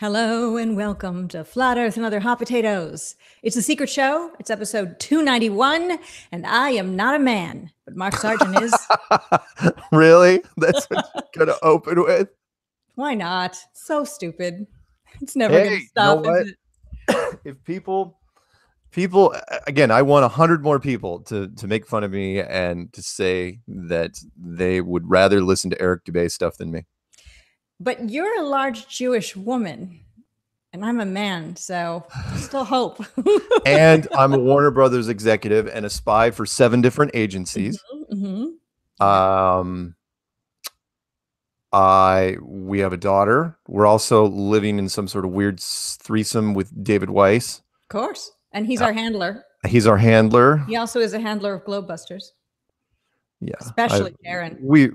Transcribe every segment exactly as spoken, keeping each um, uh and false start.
Hello and welcome to Flat Earth and Other Hot Potatoes. It's a secret show. It's episode two ninety-one, and I am not a man, but Mark Sargent is. Really? That's what you're going to open with? Why not? So stupid. It's never Hey, going to you know stop, what? is it? If people, people, again, I want a hundred more people to to make fun of me and to say that they would rather listen to Eric Dubay stuff than me. But you're a large Jewish woman, and I'm a man, so still hope. And I'm a Warner Brothers executive and a spy for seven different agencies. Mm-hmm, mm-hmm. Um, I we have a daughter. We're also living in some sort of weird threesome with David Weiss. Of course. And he's our handler. He's our handler. He also is a handler of Globebusters. Yeah, especially I, Karen. We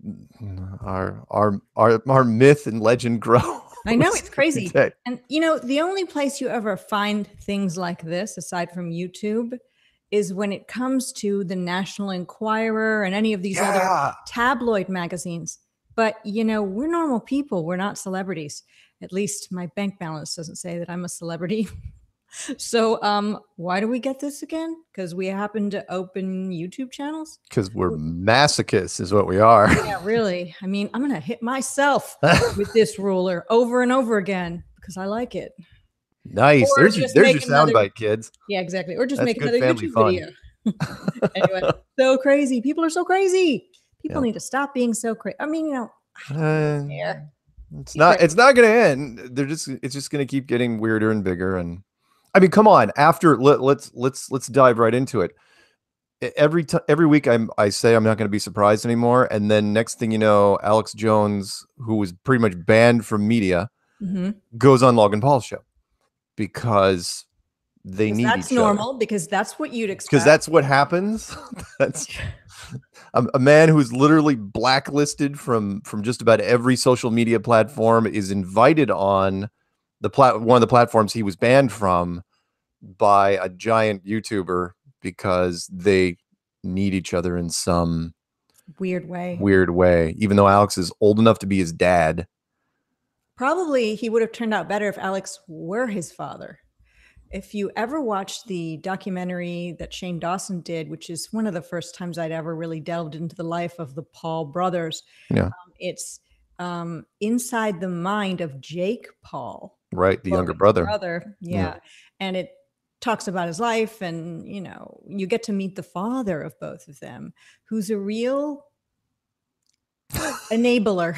our our our our myth and legend grow. I know, it's crazy. And you know, the only place you ever find things like this, aside from YouTube, is when it comes to the National Enquirer and any of these yeah. other tabloid magazines. But you know, we're normal people. We're not celebrities. At least my bank balance doesn't say that I'm a celebrity. So um, why do we get this again? Because we happen to open YouTube channels? Because we're masochists is what we are. Yeah, really. I mean, I'm going to hit myself with this ruler over and over again because I like it. Nice. Or there's your, there's your another, soundbite, kids. Yeah, exactly. Or just That's make another YouTube fun. video. Anyway, so crazy. People are so crazy. People yeah. need to stop being so crazy. I mean, you know, uh, it's not, it's not going to end. They're just, it's just going to keep getting weirder and bigger. And I mean, come on. After let, let's let's let's dive right into it. Every t- every week, I'm I say I'm not going to be surprised anymore, and then next thing you know, Alex Jones, who was pretty much banned from media, mm-hmm. goes on Logan Paul's show because they need that's each normal other. Because that's what you'd expect. Because that's what happens. That's a, a man who's literally blacklisted from from just about every social media platform is invited on the plat one of the platforms he was banned from by a giant YouTuber because they need each other in some weird way. Weird way. Even though Alex is old enough to be his dad. Probably he would have turned out better if Alex were his father. If you ever watched the documentary that Shane Dawson did, which is one of the first times I'd ever really delved into the life of the Paul brothers. Yeah. Um, it's um, inside the mind of Jake Paul. Right, the younger brother. Brother, yeah. yeah. And it talks about his life, and you know, you get to meet the father of both of them, who's a real enabler.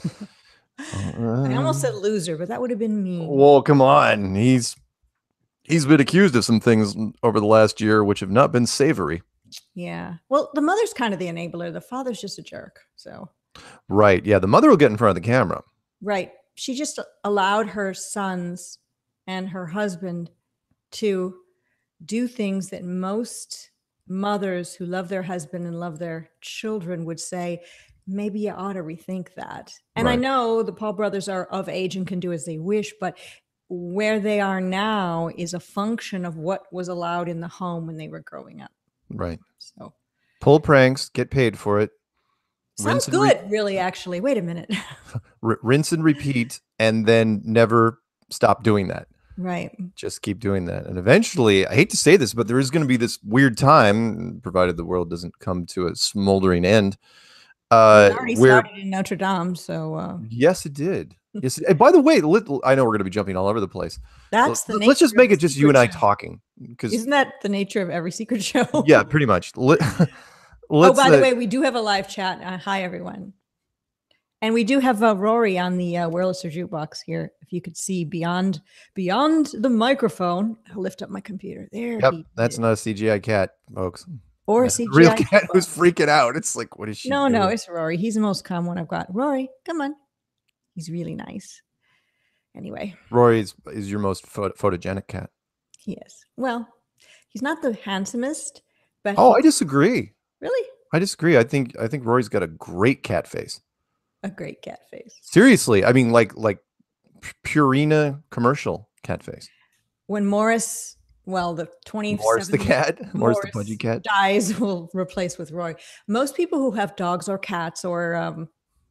um, I almost said loser, but that would have been mean. Well, come on. He's he's been accused of some things over the last year which have not been savory. Yeah. Well, the mother's kind of the enabler. The father's just a jerk. So right. Yeah, the mother will get in front of the camera. Right. She just allowed her sons and her husband to do things that most mothers who love their husband and love their children would say, maybe you ought to rethink that. And right. I know the Paul brothers are of age and can do as they wish, but where they are now is a function of what was allowed in the home when they were growing up. Right. So pull pranks, get paid for it. Sounds good, really, actually. Wait a minute. R- rinse and repeat, and then never stop doing that. Right. Just keep doing that. And eventually, I hate to say this, but there is going to be this weird time, provided the world doesn't come to a smoldering end. Uh, it already where, started in Notre Dame, so... Uh... Yes, it did. Yes. And by the way, little, I know we're going to be jumping all over the place. That's the Let's just make it just you and I show. talking. Because Isn't that the nature of every secret show? Yeah, pretty much. Let's, oh, by the uh, way, we do have a live chat. Uh, hi, everyone. And we do have uh, Rory on the uh, Wurlitzer jukebox here. If you could see beyond beyond the microphone, I'll lift up my computer. There. Yep, that's not a C G I cat, folks. Or that's a C G I a real cat jukebox. Who's freaking out. It's like, what is she No, doing? no, it's Rory. He's the most calm one I've got. Rory, come on. He's really nice. Anyway. Rory is, is your most photo photogenic cat. He is. Well, he's not the handsomest, but Oh, I disagree. Really? I disagree. I think I think Rory's got a great cat face. A great cat face. Seriously, I mean, like like Purina commercial cat face. When Morris, well, the twenty-seven Morris the cat, Morris the pudgy cat dies, will replace with Rory. Most people who have dogs or cats or um,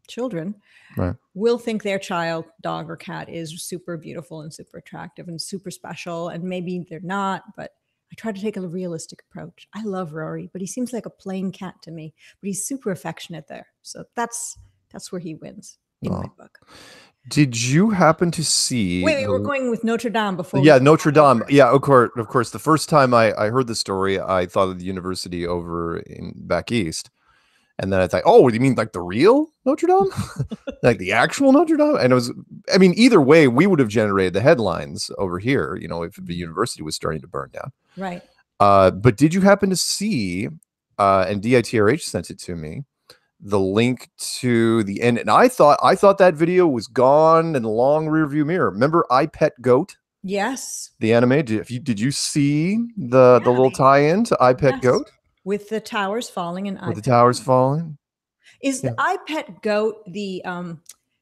children Right. will think their child, dog or cat, is super beautiful and super attractive and super special. And maybe they're not, but I try to take a realistic approach. I love Rory, but he seems like a plain cat to me, but he's super affectionate there. So that's that's where he wins in oh. my book. Did you happen to see? Wait, wait, the, we're going with Notre Dame before. Yeah, Notre Dame. Over. Yeah, of course. Of course. The first time I, I heard the story, I thought of the university over in back east, and then I thought, oh, you mean like the real Notre Dame, like the actual Notre Dame? And it was, I mean, either way, we would have generated the headlines over here, you know, if the university was starting to burn down. Right. Uh, but did you happen to see? Uh, and D I T R H sent it to me. The link to the end, and I thought I thought that video was gone in the long rear view mirror. Remember I Pet Goat? Yes. The anime. Did you did you see the yeah, the little tie-in to I Pet yes. Goat with the towers falling and with the towers Goat. falling? Is yeah. the I Pet Goat the um,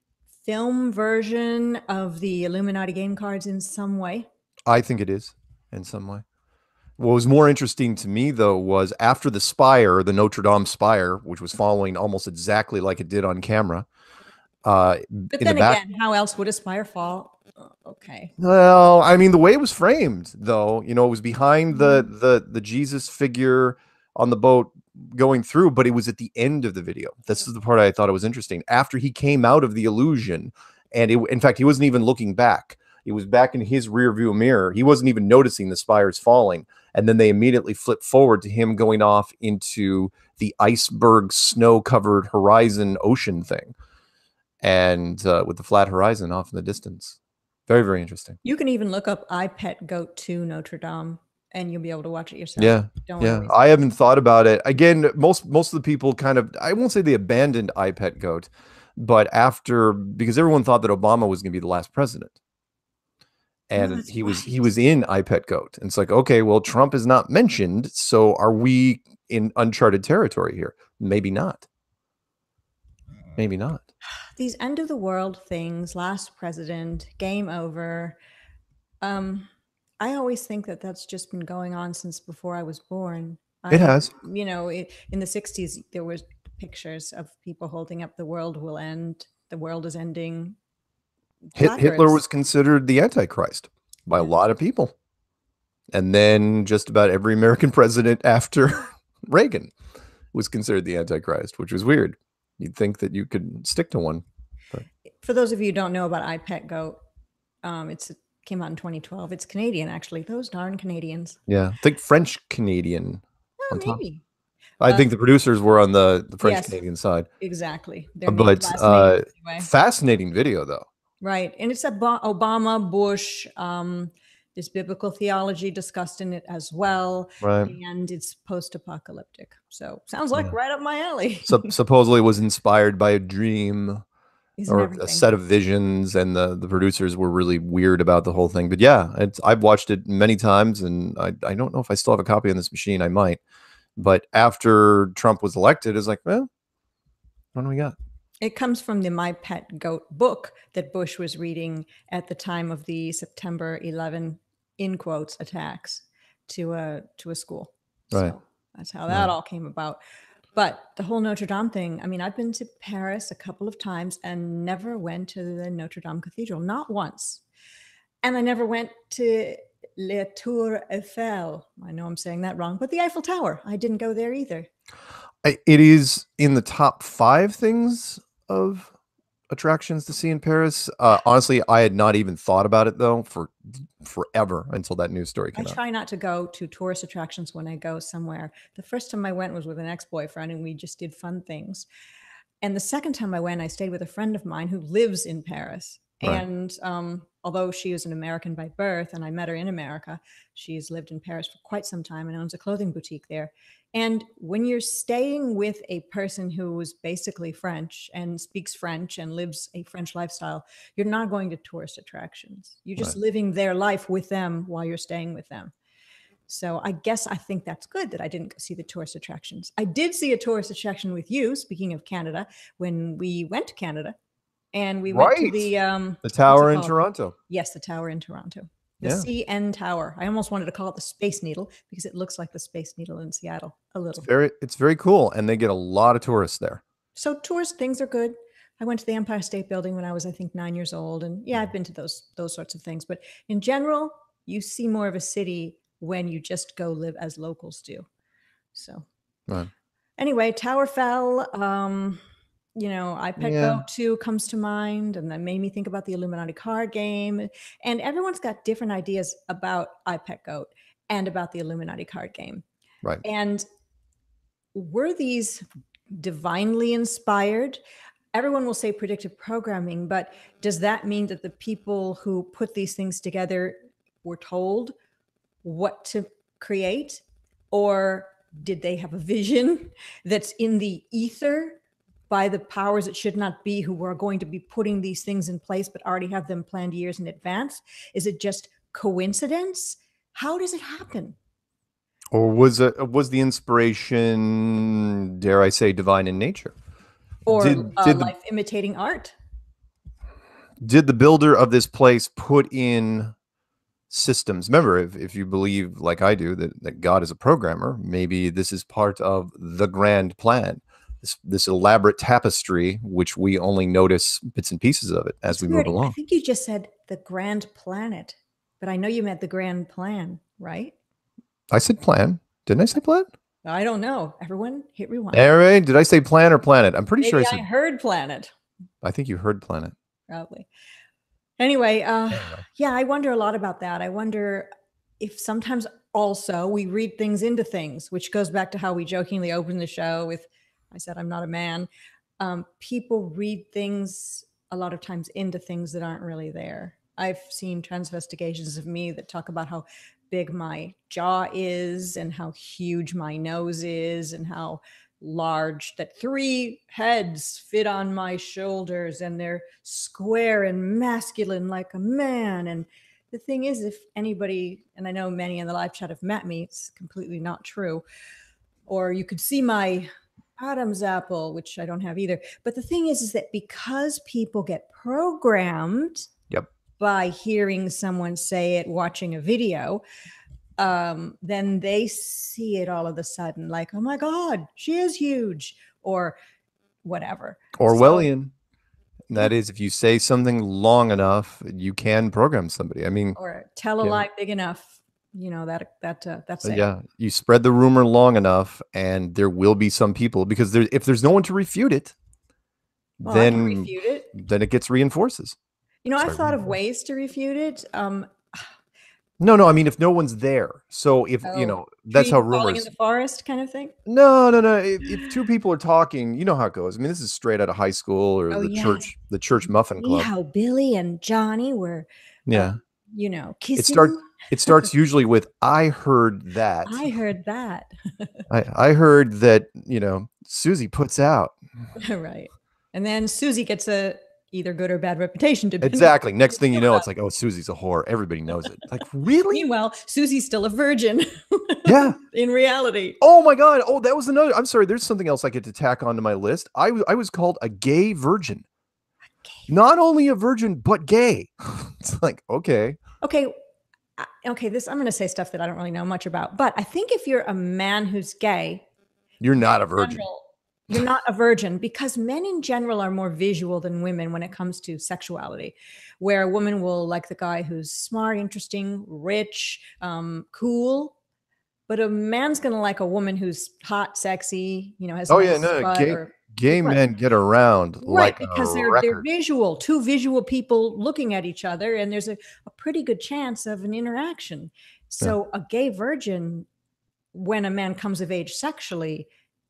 film version of the Illuminati game cards in some way? I think it is in some way. What was more interesting to me, though, was after the spire, the Notre Dame spire, which was following almost exactly like it did on camera. Uh, but then the back, again, how else would a spire fall? Oh, okay. Well, I mean, the way it was framed, though, you know, it was behind the the the Jesus figure on the boat going through, but it was at the end of the video. This is the part I thought it was interesting. After he came out of the illusion, and it, in fact, he wasn't even looking back. He was back in his rear view mirror. He wasn't even noticing the spires falling. And then they immediately flip forward to him going off into the iceberg, snow-covered horizon ocean thing. And uh, with the flat horizon off in the distance. Very, very interesting. You can even look up I Pet Goat two Notre Dame, and you'll be able to watch it yourself. Yeah, Don't yeah. I haven't thought about it. Again, most most of the people kind of, I won't say they abandoned I Pet Goat, but after, because everyone thought that Obama was going to be the last president. And oh, he was right. he was in I Pet Goat. And it's like, okay, well, Trump is not mentioned. So are we in uncharted territory here? Maybe not. Maybe not. These end of the world things, last president, game over. Um, I always think that that's just been going on since before I was born. I, it has. You know, it, in the sixties, there was pictures of people holding up the world will end. The world is ending. Hitler was considered the Antichrist by a lot of people. And then just about every American president after Reagan was considered the Antichrist, which was weird. You'd think that you could stick to one. But. For those of you who don't know about I Pet Goat, um, it's, it came out in twenty twelve. It's Canadian, actually. Those darn Canadians. Yeah. I think French-Canadian. Oh, maybe. I uh, think the producers were on the, the French-Canadian yes, side. Exactly. But uh, anyway. Fascinating video, though. Right. And it's Obama, Bush, um, there's biblical theology discussed in it as well. Right. And it's post-apocalyptic. So sounds like yeah. right up my alley. So, supposedly it was inspired by a dream Isn't or everything. a set of visions. And the, the producers were really weird about the whole thing. But yeah, it's, I've watched it many times. And I, I don't know if I still have a copy on this machine. I might. But after Trump was elected, it's like, well, what do we got? It comes from the My Pet Goat book that Bush was reading at the time of the September eleventh, in quotes, attacks to a to a school. Right. So that's how that right. all came about. But the whole Notre Dame thing, I mean, I've been to Paris a couple of times and never went to the Notre Dame Cathedral, not once. And I never went to Le Tour Eiffel. I know I'm saying that wrong, but the Eiffel Tower, I didn't go there either. It is in the top five things of attractions to see in Paris. Uh, honestly, I had not even thought about it though for forever until that news story came I out. I try not to go to tourist attractions when I go somewhere. The first time I went was with an ex-boyfriend and we just did fun things. And the second time I went, I stayed with a friend of mine who lives in Paris. Right. And um, although she is an American by birth and I met her in America, she's lived in Paris for quite some time and owns a clothing boutique there. And when you're staying with a person who is basically French and speaks French and lives a French lifestyle, you're not going to tourist attractions. You're just right. living their life with them while you're staying with them. So I guess I think that's good that I didn't see the tourist attractions. I did see a tourist attraction with you, speaking of Canada, when we went to Canada. And we went right. to the um, the tower in Toronto. Yes, the tower in Toronto. The yeah. C N Tower. I almost wanted to call it the Space Needle because it looks like the Space Needle in Seattle a little. It's very, it's very cool, and they get a lot of tourists there. So tourist things are good. I went to the Empire State Building when I was, I think, nine years old. And yeah, I've been to those those sorts of things. But in general, you see more of a city when you just go live as locals do. So Right. anyway, Tower fell. Um, you know, iPet Yeah. Go two comes to mind, and that made me think about the Illuminati card game. And everyone's got different ideas about iPet Go and about the Illuminati card game. Right. And were these divinely inspired? Everyone will say predictive programming, but does that mean that the people who put these things together were told what to create? Or did they have a vision that's in the ether by the powers that should not be, who were going to be putting these things in place but already have them planned years in advance? Is it just coincidence? How does it happen? Or was it was the inspiration, dare I say, divine in nature? Or Did, uh, did the- life imitating art? Did the builder of this place put in systems? Remember, if, if you believe, like I do, that, that God is a programmer, maybe this is part of the grand plan, this, this elaborate tapestry, which we only notice bits and pieces of it as It's we weird. move I along. think you just said the grand planet, but I know you meant the grand plan, right? I said plan. Didn't I say plan? I don't know. Everyone hit rewind. All right. Did I say plan or planet? I'm pretty Maybe sure I I said. heard planet. I think you heard planet. Probably. Anyway, uh, Anyway. yeah, I wonder a lot about that. I wonder if sometimes also we read things into things, which goes back to how we jokingly opened the show with, I said, I'm not a man. Um, people read things a lot of times into things that aren't really there. I've seen transvestigations of me that talk about how big my jaw is and how huge my nose is and how large that three heads fit on my shoulders and they're square and masculine like a man. And the thing is, if anybody, and I know many in the live chat have met me, it's completely not true. Or you could see my Adam's apple, which I don't have either. But the thing is, is that because people get programmed Yep. by hearing someone say it, watching a video, um, then they see it all of a sudden like, oh my God, she is huge, or whatever. Orwellian. So, that is, if you say something long enough, you can program somebody. I mean, or tell a yeah. lie big enough, you know, that, that, uh, that's it. Yeah. You spread the rumor long enough and there will be some people, because there, if there's no one to refute it, well, I can then, refute it. then it gets reinforces. You know, Sorry, I've thought of reinforce. ways to refute it. Um, No, no. I mean, if no one's there. So if, oh, you know, that's how falling rumors. in the forest kind of thing. No, no, no. If, if two people are talking, you know how it goes. I mean, this is straight out of high school or Oh, the yes. church, the church muffin club. See how Billy and Johnny were, Yeah. um, you know, kissing. It starts. It starts usually with, "I heard that." I heard that. I I heard that. You know, Susie puts out. Right, and then Susie gets a either good or bad reputation. Exactly. Next thing you know, it's like, oh, Susie's a whore. Everybody knows it. Like, really? Meanwhile, Susie's still a virgin. Yeah. In reality. Oh my God. Oh, that was another. I'm sorry. There's something else I get to tack onto my list. I was I was called a gay virgin. Gay. Not only a virgin, but gay. It's like, okay. Okay. Okay. This, I'm going to say stuff that I don't really know much about, but I think if you're a man who's gay, you're not a virgin. General, you're not a virgin, because men in general are more visual than women when it comes to sexuality, where a woman will like the guy who's smart, interesting, rich, um, cool. But a man's going to like a woman who's hot, sexy, you know, has oh nice yeah, no, gay, or, gay right. men get around right, like because a they're record. they're visual, two visual people looking at each other, and there's a, a pretty good chance of an interaction. So yeah. A gay virgin, when a man comes of age sexually,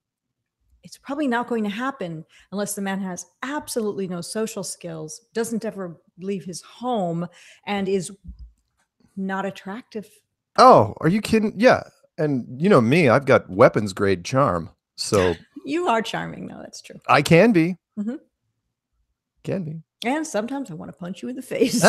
it's probably not going to happen unless the man has absolutely no social skills, doesn't ever leave his home, and is not attractive. Oh, are you kidding? Yeah. And you know me, I've got weapons grade charm. So you are charming, though. That's true. I can be. Mm-hmm. Can be. And sometimes I want to punch you in the face.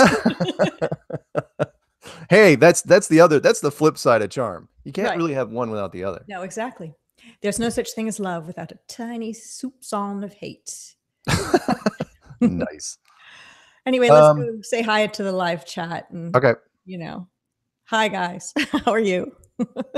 Hey, that's that's the other, that's the flip side of charm. You can't right. really have one without the other. No, exactly. There's no such thing as love without a tiny soupçon of hate. Nice. Anyway, let's um, go say hi to the live chat. And, okay. You know, hi guys. How are you?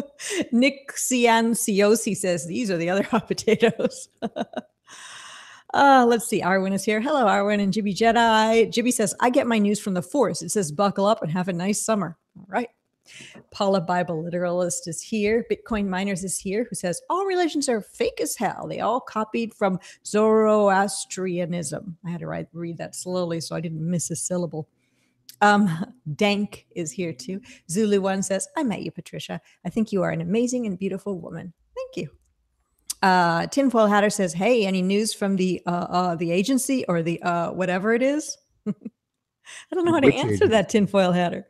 Nick Cianciosi says these are the other hot potatoes. Uh, let's see. Arwen is here. Hello, Arwen and Jibby Jedi. Jibby says, I get my news from the Force. It says, buckle up and have a nice summer. All right. Paula Bible Literalist is here. Bitcoin Miners is here, who says, all religions are fake as hell. They all copied from Zoroastrianism. I had to write, read that slowly so I didn't miss a syllable. Um, Dank is here too. Zulu One says, I met you, Patricia. I think you are an amazing and beautiful woman. Thank you. Uh, Tinfoil Hatter says, hey, any news from the uh, uh, the agency or the uh, whatever it is? I don't know how to Which answer agency? that, Tinfoil Hatter.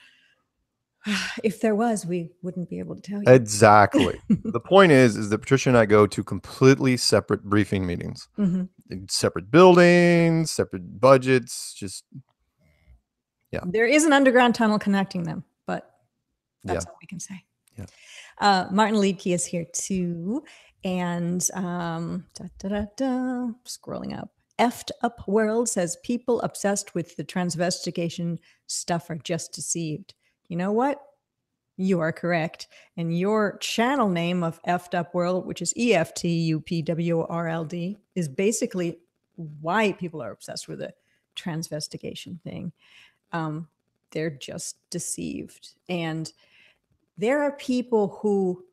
If there was, we wouldn't be able to tell you. Exactly. The point is, is that Patricia and I go to completely separate briefing meetings, Mm-hmm. separate buildings, separate budgets. Just yeah. There is an underground tunnel connecting them, but that's Yeah. all we can say. Yeah. Uh, Martin Liedke is here too. And um, da, da, da, da, scrolling up. Effed Up World says people obsessed with the transvestigation stuff are just deceived. You know what? You are correct. And your channel name of Effed Up World, which is E F T U P W R L D, is basically why people are obsessed with the transvestigation thing. Um, they're just deceived. And there are people who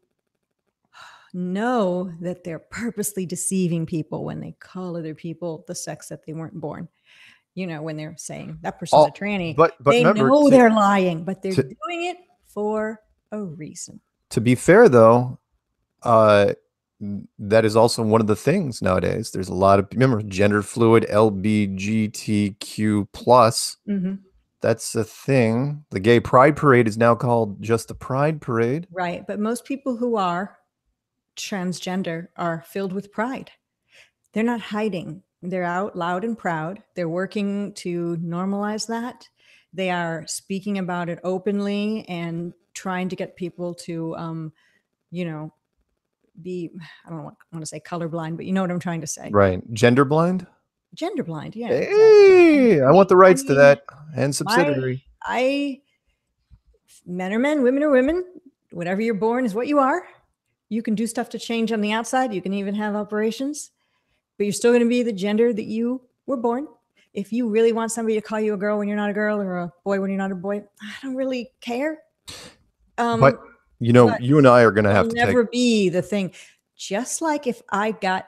know that they're purposely deceiving people when they call other people the sex that they weren't born. You know, when they're saying that person's Oh, a tranny, but- but they remember, know to- they're lying, but they're to- doing it for a reason. To be fair, though, uh, that is also one of the things nowadays. There's a lot of, remember, gender fluid, L B G T Q plus. Mm-hmm. That's a thing. The gay pride parade is now called just the pride parade. Right. But most people who are transgender are filled with pride. They're not hiding. They're out loud and proud. They're working to normalize that. They are speaking about it openly and trying to get people to, um, you know, be, I don't want, want to say colorblind, but you know what I'm trying to say. Right. Gender blind. Gender blind. Yeah. Hey, exactly. I want the rights I to mean, that and subsidiary. I, men are men, women are women. Whatever you're born is what you are. You can do stuff to change on the outside. You can even have operations, but you're still going to be the gender that you were born. If you really want somebody to call you a girl when you're not a girl or a boy when you're not a boy, I don't really care. Um, But you know, but you and I are going to have it'll to never take. be the thing. Just like if I got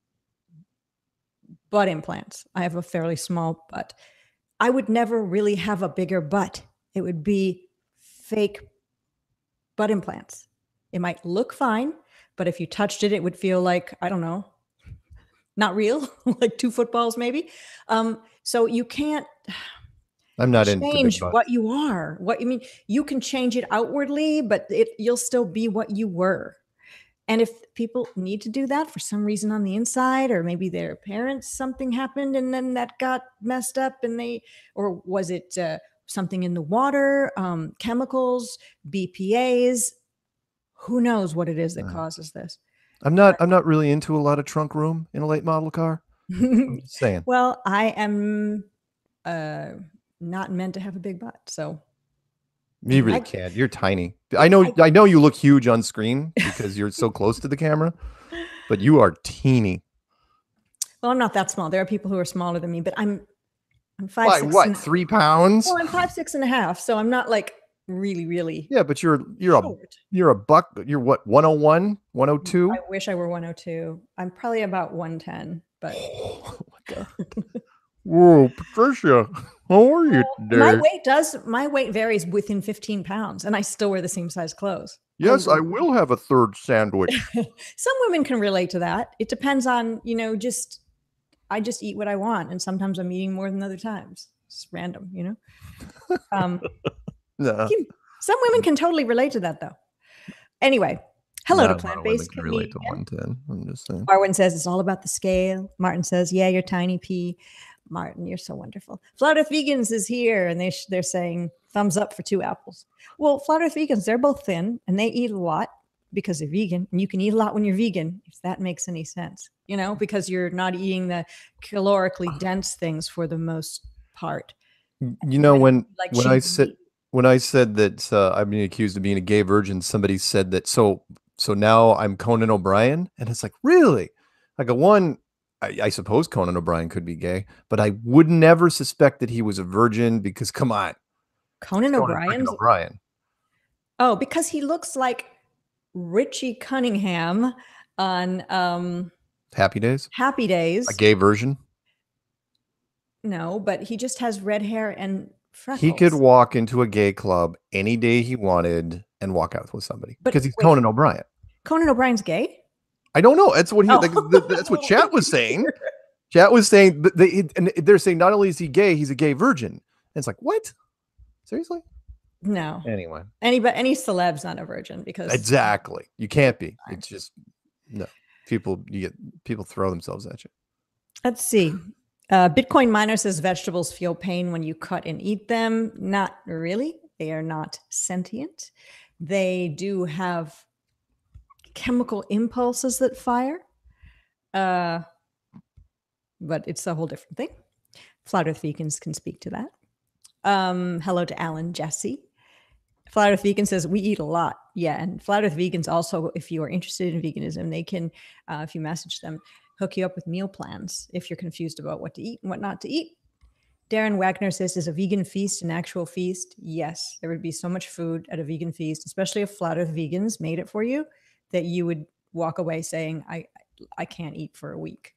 butt implants, I have a fairly small butt. I would never really have a bigger butt. It would be fake butt implants. It might look fine, but if you touched it, it would feel like, I don't know, not real, like two footballs maybe. Um, so you can't I'm not into change big butts. what you are. What you mean, you can change it outwardly, but it you'll still be what you were. And if people need to do that for some reason on the inside, or maybe their parents, something happened and then that got messed up and they, or was it uh, something in the water, um, chemicals, B P As, who knows what it is that Uh, causes this. I'm not. I'm not really into a lot of trunk room in a late model car. I'm just saying. Well, I am uh, not meant to have a big butt. So You really I- can't. You're tiny. I know. I know you look huge on screen because you're so close to the camera, but you are teeny. well, I'm not that small. There are people who are smaller than me, but I'm I'm five Why? six What? and- Three pounds? well, I'm five six and a half, so I'm not like really, really Yeah, but you're you're a short. you're a buck. You're what? one oh one, one oh two. I wish I were one oh two. I'm probably about one ten, but Oh my god. Whoa, Patricia, how are you today? my weight does my weight varies within fifteen pounds, and I still wear the same size clothes. Yes, I will have a third sandwich. Some women can relate to that. It depends on, you know, just I just eat what I want, and sometimes I'm eating more than other times. It's random, you know. Um, No. you- some women can totally relate to that, though. Anyway, hello Not to a lot of women plant-based can relate to comedian. one ten. I'm just saying. Marwin says it's all about the scale. Martin says, yeah, you're tiny P. Martin, you're so wonderful. Flat Earth Vegans is here, and they sh- they're saying thumbs up for two apples. Well, Flat Earth Vegans, they're both thin, and they eat a lot because they're vegan, and you can eat a lot when you're vegan, if that makes any sense, you know, because you're not eating the calorically dense things for the most part. You know, when Like when I cheese said meat. when I said that uh, I've been accused of being a gay virgin, somebody said that. So so now I'm Conan O'Brien, and it's like, really? I go, one, I, I suppose Conan O'Brien could be gay, but I would never suspect that he was a virgin because, come on, Conan Conan freaking O'Brien's. O'Brien. Oh, because he looks like Richie Cunningham on um, Happy Days, Happy Days. a gay version. No, but he just has red hair and freckles. He could walk into a gay club any day he wanted and walk out with somebody But because he's wait. Conan O'Brien. Conan O'Brien's gay? I don't know. That's what he. Oh. Like, that's what Chat was saying. Chat was saying that they, and they're saying not only is he gay, he's a gay virgin. And it's like, what? Seriously? No. Anyway, any but any celeb's not a virgin because exactly, you can't be. It's just no. People, you get people throw themselves at you. Let's see. Uh, Bitcoin Miner says vegetables feel pain when you cut and eat them. Not really. They are not sentient. They do have chemical impulses that fire. Uh, but it's a whole different thing. Flat Earth vegans can speak to that. Um, hello to Alan Jesse. Flat Earth Vegan says we eat a lot. Yeah. And Flat Earth Vegans also, if you are interested in veganism, they can, uh, if you message them, hook you up with meal plans if you're confused about what to eat and what not to eat. Darren Wagner says, is a vegan feast an actual feast? Yes. There would be so much food at a vegan feast, especially if Flat Earth Vegans made it for you, that you would walk away saying, I, I can't eat for a week.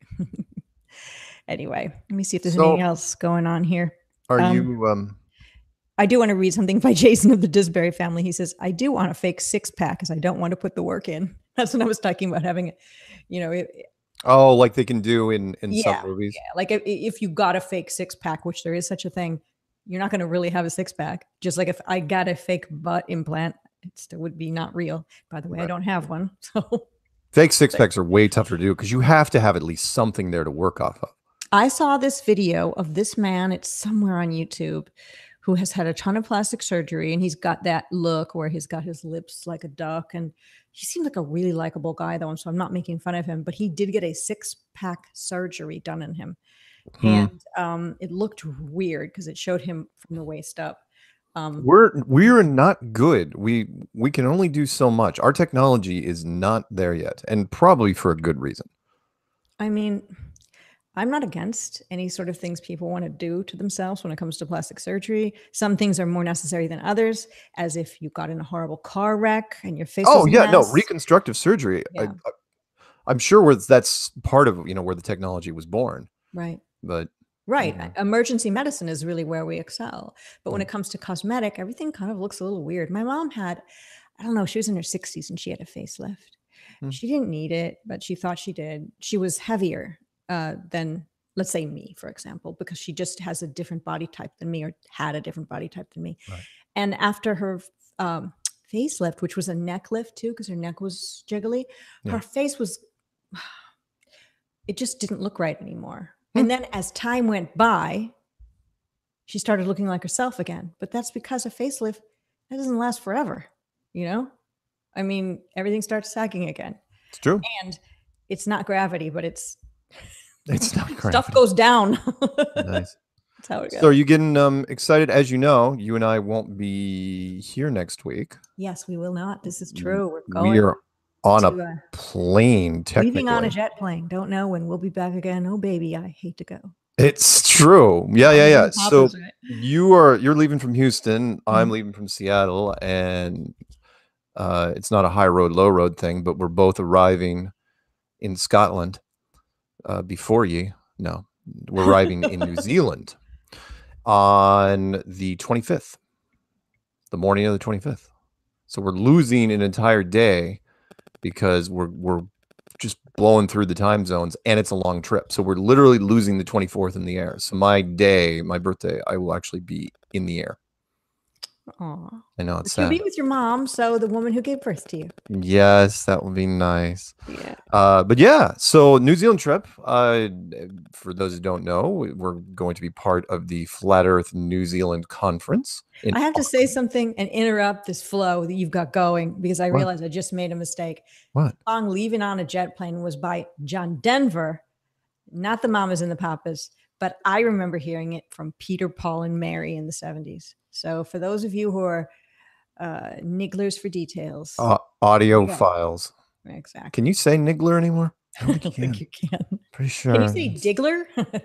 Anyway, let me see if there's So, anything else going on here. Are Um, you? Um, I do want to read something by Jason of the Disbury family. He says, I do want a fake six pack because I don't want to put the work in. That's what I was talking about, having it, you know. It, oh, like they can do in, in yeah, some movies. Yeah. Like if, if you got a fake six pack, which there is such a thing, you're not going to really have a six pack. Just like if I got a fake butt implant, it still would be not real. By the way, right. I don't have one. So fake six packs are way tougher to do because you have to have at least something there to work off of. I saw this video of this man. It's somewhere on YouTube, who has had a ton of plastic surgery, and he's got that look where he's got his lips like a duck, and he seemed like a really likable guy though, and so I'm not making fun of him, but he did get a six-pack surgery done in him. Hmm. And um, it looked weird because it showed him from the waist up. Um, we're we're not good. We we can only do so much. Our technology is not there yet, and probably for a good reason. I mean, I'm not against any sort of things people want to do to themselves when it comes to plastic surgery. Some things are more necessary than others, as if you got in a horrible car wreck and your face. Oh was yeah, a no, mess. reconstructive surgery. Yeah. I, I, I'm sure where that's part of, you know, where the technology was born. Right. But right. You know. Emergency medicine is really where we excel. But when it comes to cosmetic, everything kind of looks a little weird. My mom had, I don't know, she was in her sixties and she had a facelift. Hmm. She didn't need it, but she thought she did. She was heavier uh, than, let's say, me, for example, because she just has a different body type than me, or had a different body type than me. Right. And after her um, facelift, which was a neck lift too, because her neck was jiggly, yeah. her face was, it just didn't look right anymore. Hmm. And then as time went by, she started looking like herself again. But that's because a facelift, that doesn't last forever, you know? I mean, everything starts sagging again. It's true. And it's not gravity, but it's... It's not gravity. Stuff goes down. Nice. That's how it goes. So are you getting um, excited? As you know, you and I won't be here next week. Yes, we will not. This is true. We're going. We are on to, a uh, plane, technically. Leaving on a jet plane. Don't know when we'll be back again. Oh, baby, I hate to go. It's true. Yeah, yeah, yeah. So right. you are you're leaving from Houston. Mm-hmm. I'm leaving from Seattle, and uh, it's not a high road, low road thing, but we're both arriving in Scotland uh, before you. No, we're arriving in New Zealand on the twenty-fifth, the morning of the twenty-fifth. So we're losing an entire day because we're we're just blowing through the time zones, and it's a long trip. So we're literally losing the twenty-fourth in the air. So my day, my birthday, I will actually be in the air. Aw. I know it's You'll sad. be with your mom, so the woman who gave birth to you. Yes, that would be nice. Yeah. Uh, but yeah, so New Zealand trip. Uh, for those who don't know, we're going to be part of the Flat Earth New Zealand Conference. I have to say something and interrupt this flow that you've got going, because I What? realized I just made a mistake. What? The song Leaving on a Jet Plane was by John Denver, not the Mamas and the Papas, but I remember hearing it from Peter, Paul, and Mary in the seventies. So for those of you who are uh, nigglers for details. Uh, audio files. Exactly. Can you say niggler anymore? I don't think you I think can. you can. Pretty sure. Can you say Diggler?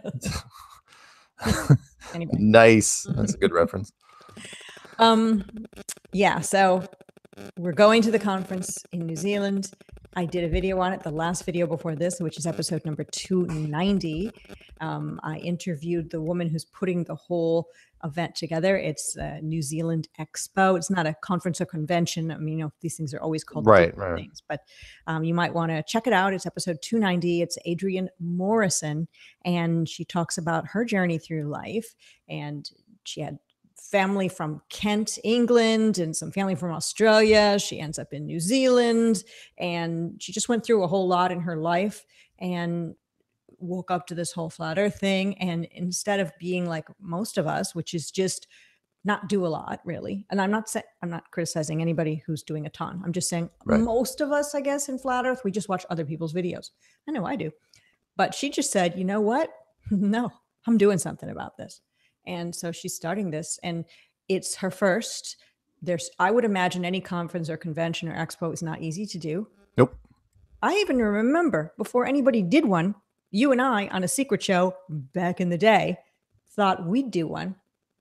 Anyway. Nice. That's a good reference. Um, yeah, so we're going to the conference in New Zealand. I did a video on it, the last video before this, which is episode number two ninety. Um, I interviewed the woman who's putting the whole event together. It's a New Zealand Expo. It's not a conference or convention. I mean, you know, these things are always called Right, different right. things, but um, you might want to check it out. It's episode two ninety. It's Adrienne Morrison, and she talks about her journey through life. And she had family from Kent, England, and some family from Australia. She ends up in New Zealand, and she just went through a whole lot in her life and woke up to this whole flat earth thing. And instead of being like most of us, which is just not do a lot really. And I'm not saying, I'm not criticizing anybody who's doing a ton. I'm just saying Right. most of us, I guess, in flat earth, we just watch other people's videos. I know I do. But she just said, you know what? No, I'm doing something about this. And so she's starting this, and it's her first. There's, I would imagine any conference or convention or expo is not easy to do. Nope. I even remember before anybody did one, you and I on a secret show back in the day thought we'd do one.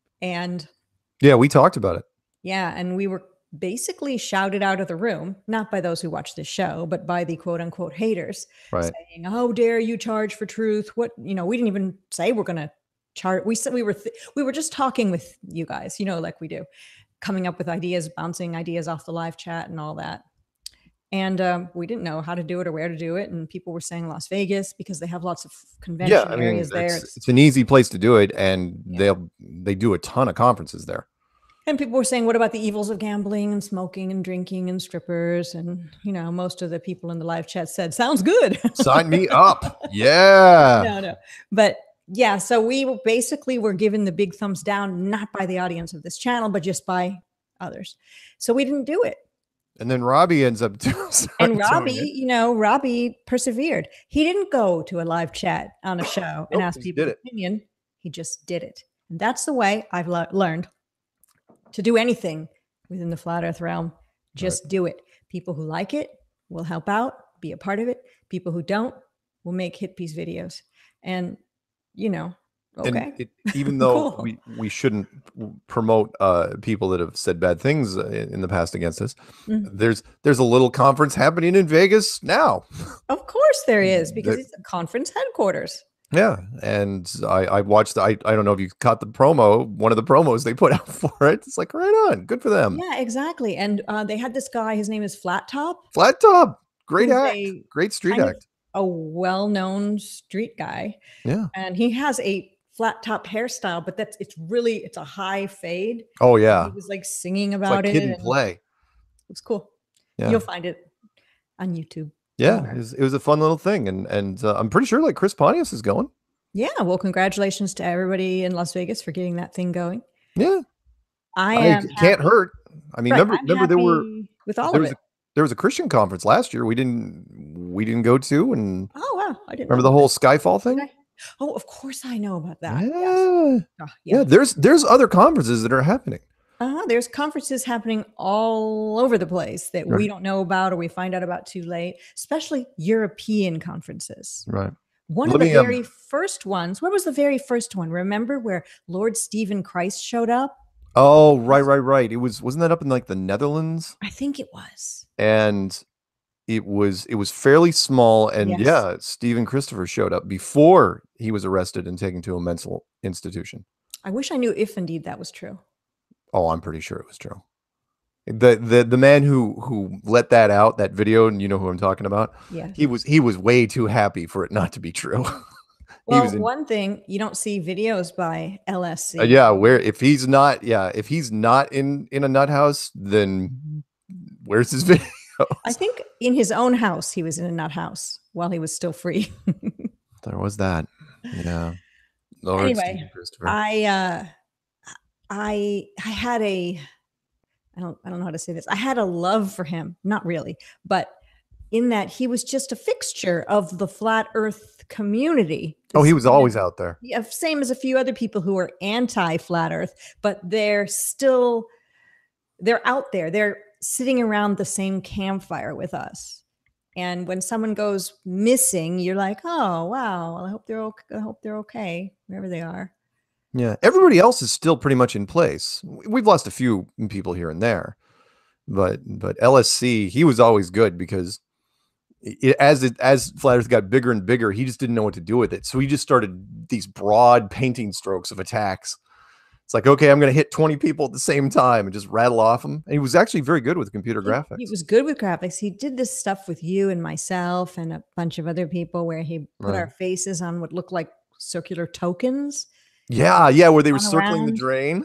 And yeah, we talked about it. Yeah. And we were basically shouted out of the room, not by those who watch this show, but by the quote unquote haters, right. saying, how dare you charge for truth? What, you know, we didn't even say we're going to chart. We said we were, th- we were just talking with you guys, you know, like we do, coming up with ideas, bouncing ideas off the live chat and all that. And um, we didn't know how to do it or where to do it. And people were saying Las Vegas because they have lots of convention yeah, I mean, areas there. It's, it's an easy place to do it. And Yeah. they'll, they do a ton of conferences there. And people were saying, what about the evils of gambling and smoking and drinking and strippers? And, you know, most of the people in the live chat said, sounds good. Sign me up. Yeah. No, no. But yeah, so we basically were given the big thumbs down, not by the audience of this channel, but just by others. So we didn't do it. And then Robbie ends up doing And Robbie, you know, Robbie persevered. He didn't go to a live chat on a show and Nope, ask he people's did it. opinion. He just did it. And that's the way I've le- learned to do anything within the flat earth realm. Just right. do it. People who like it will help out, be a part of it. People who don't will make hit piece videos. And, you know, okay. It, even though Cool. we, we shouldn't promote uh, people that have said bad things in the past against us, mm-hmm. there's there's a little conference happening in Vegas now. Of course there is, because it's a conference headquarters. Yeah, and I, I watched, the, I, I don't know if you caught the promo, one of the promos they put out for it. It's like, right on, good for them. Yeah, exactly. And uh, they had this guy, his name is Flat Top. Flat Top, great act, great street act. A well-known street guy. Yeah. And he has a flat top hairstyle, but that's, it's really, it's a high fade. Oh yeah. He was like singing about it's like it. Kid and play. It was cool. Yeah. You'll find it on YouTube. Yeah, it was, it was a fun little thing, and and uh, I'm pretty sure like Chris Pontius is going. Yeah, well, congratulations to everybody in Las Vegas for getting that thing going. Yeah, I, I am can't happy. hurt. I mean, right, remember, I'm remember there were with all there of was it. A, there was a Christian conference last year. We didn't we didn't go to, and oh wow, I didn't remember the whole Skyfall thing. Okay. Oh, of course I know about that. Yeah, yes. oh, yeah. yeah. There's there's other conferences that are happening. Uh-huh. There's conferences happening all over the place that right. we don't know about or we find out about too late, especially European conferences. Right. One Let of the me, very um, first ones, where was the very first one? Remember where Lord Stephen Christ showed up? Oh, right, right, right. It was, wasn't that up in like the Netherlands? I think it was. And it was, it was fairly small. And yes. yeah, Stephen Christopher showed up before he was arrested and taken to a mental institution. I wish I knew if indeed that was true. Oh, I'm pretty sure it was true. The the the man who who let that out, that video, and you know who I'm talking about. Yeah, he was he was way too happy for it not to be true. Well, was in, one thing, you don't see videos by L S C. Uh, yeah, where if he's not, yeah, if he's not in in a nut house, then where's his video? I think in his own house, he was in a nut house while he was still free. There was that. Yeah. Lord anyway, I uh, I I had a I don't I don't know how to say this. I had a love for him, not really, but in that he was just a fixture of the flat earth community. Oh, he was always out there. Yeah, same as a few other people who are anti-flat earth, but they're still they're out there. They're sitting around the same campfire with us. And when someone goes missing, you're like, oh wow, well, I hope they're okay. I hope they're okay wherever they are. Yeah, everybody else is still pretty much in place. We've lost a few people here and there, but but L S C, he was always good because it, as it as Flat Earth got bigger and bigger, he just didn't know what to do with it. So he just started these broad painting strokes of attacks. It's like, okay, I'm going to hit twenty people at the same time and just rattle off them. And he was actually very good with computer he, graphics. He was good with graphics. He did this stuff with you and myself and a bunch of other people where he put right. our faces on what looked like circular tokens. Yeah, yeah, where they were circling around. the drain.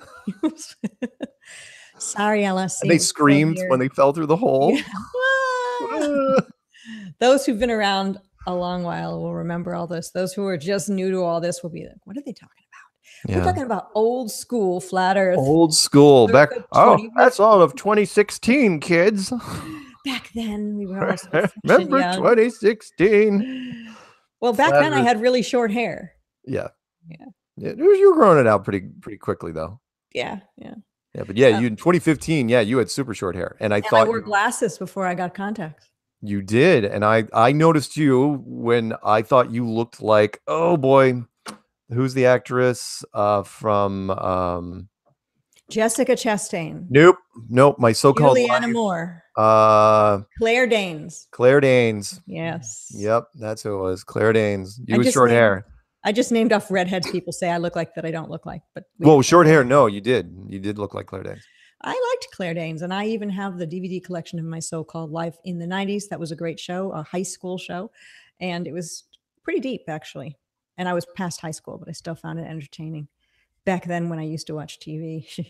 Sorry, L S C. And they screamed when they fell through the hole. Yeah. Those who've been around a long while will remember all this. Those who are just new to all this will be like, what are they talking about? Yeah. We're talking about old school Flat Earth. Old school. Back. Oh, that's all of twenty sixteen, kids. Back then, we were all so Remember twenty sixteen? Well, back Flat then, Earth. I had really short hair. Yeah. Yeah. Yeah, you were growing it out pretty pretty quickly though. Yeah, yeah, yeah. But yeah, um, you in twenty fifteen, yeah, you had super short hair, and I and thought I wore you, glasses before I got contacts. You did, and I I noticed you when I thought you looked like, oh boy, who's the actress uh, from um, Jessica Chastain? Nope, nope. My so-called Juliana Moore. Uh, Claire Danes. Claire Danes. Yes. Yep, that's who it was. Claire Danes. You with short named, hair. I just named off redheads people say I look like that I don't look like. But well, short hair, no, you did. You did look like Claire Danes. I liked Claire Danes, and I even have the D V D collection of My So-Called Life in the nineties. That was a great show, a high school show, and it was pretty deep, actually. And I was past high school, but I still found it entertaining back then when I used to watch T V.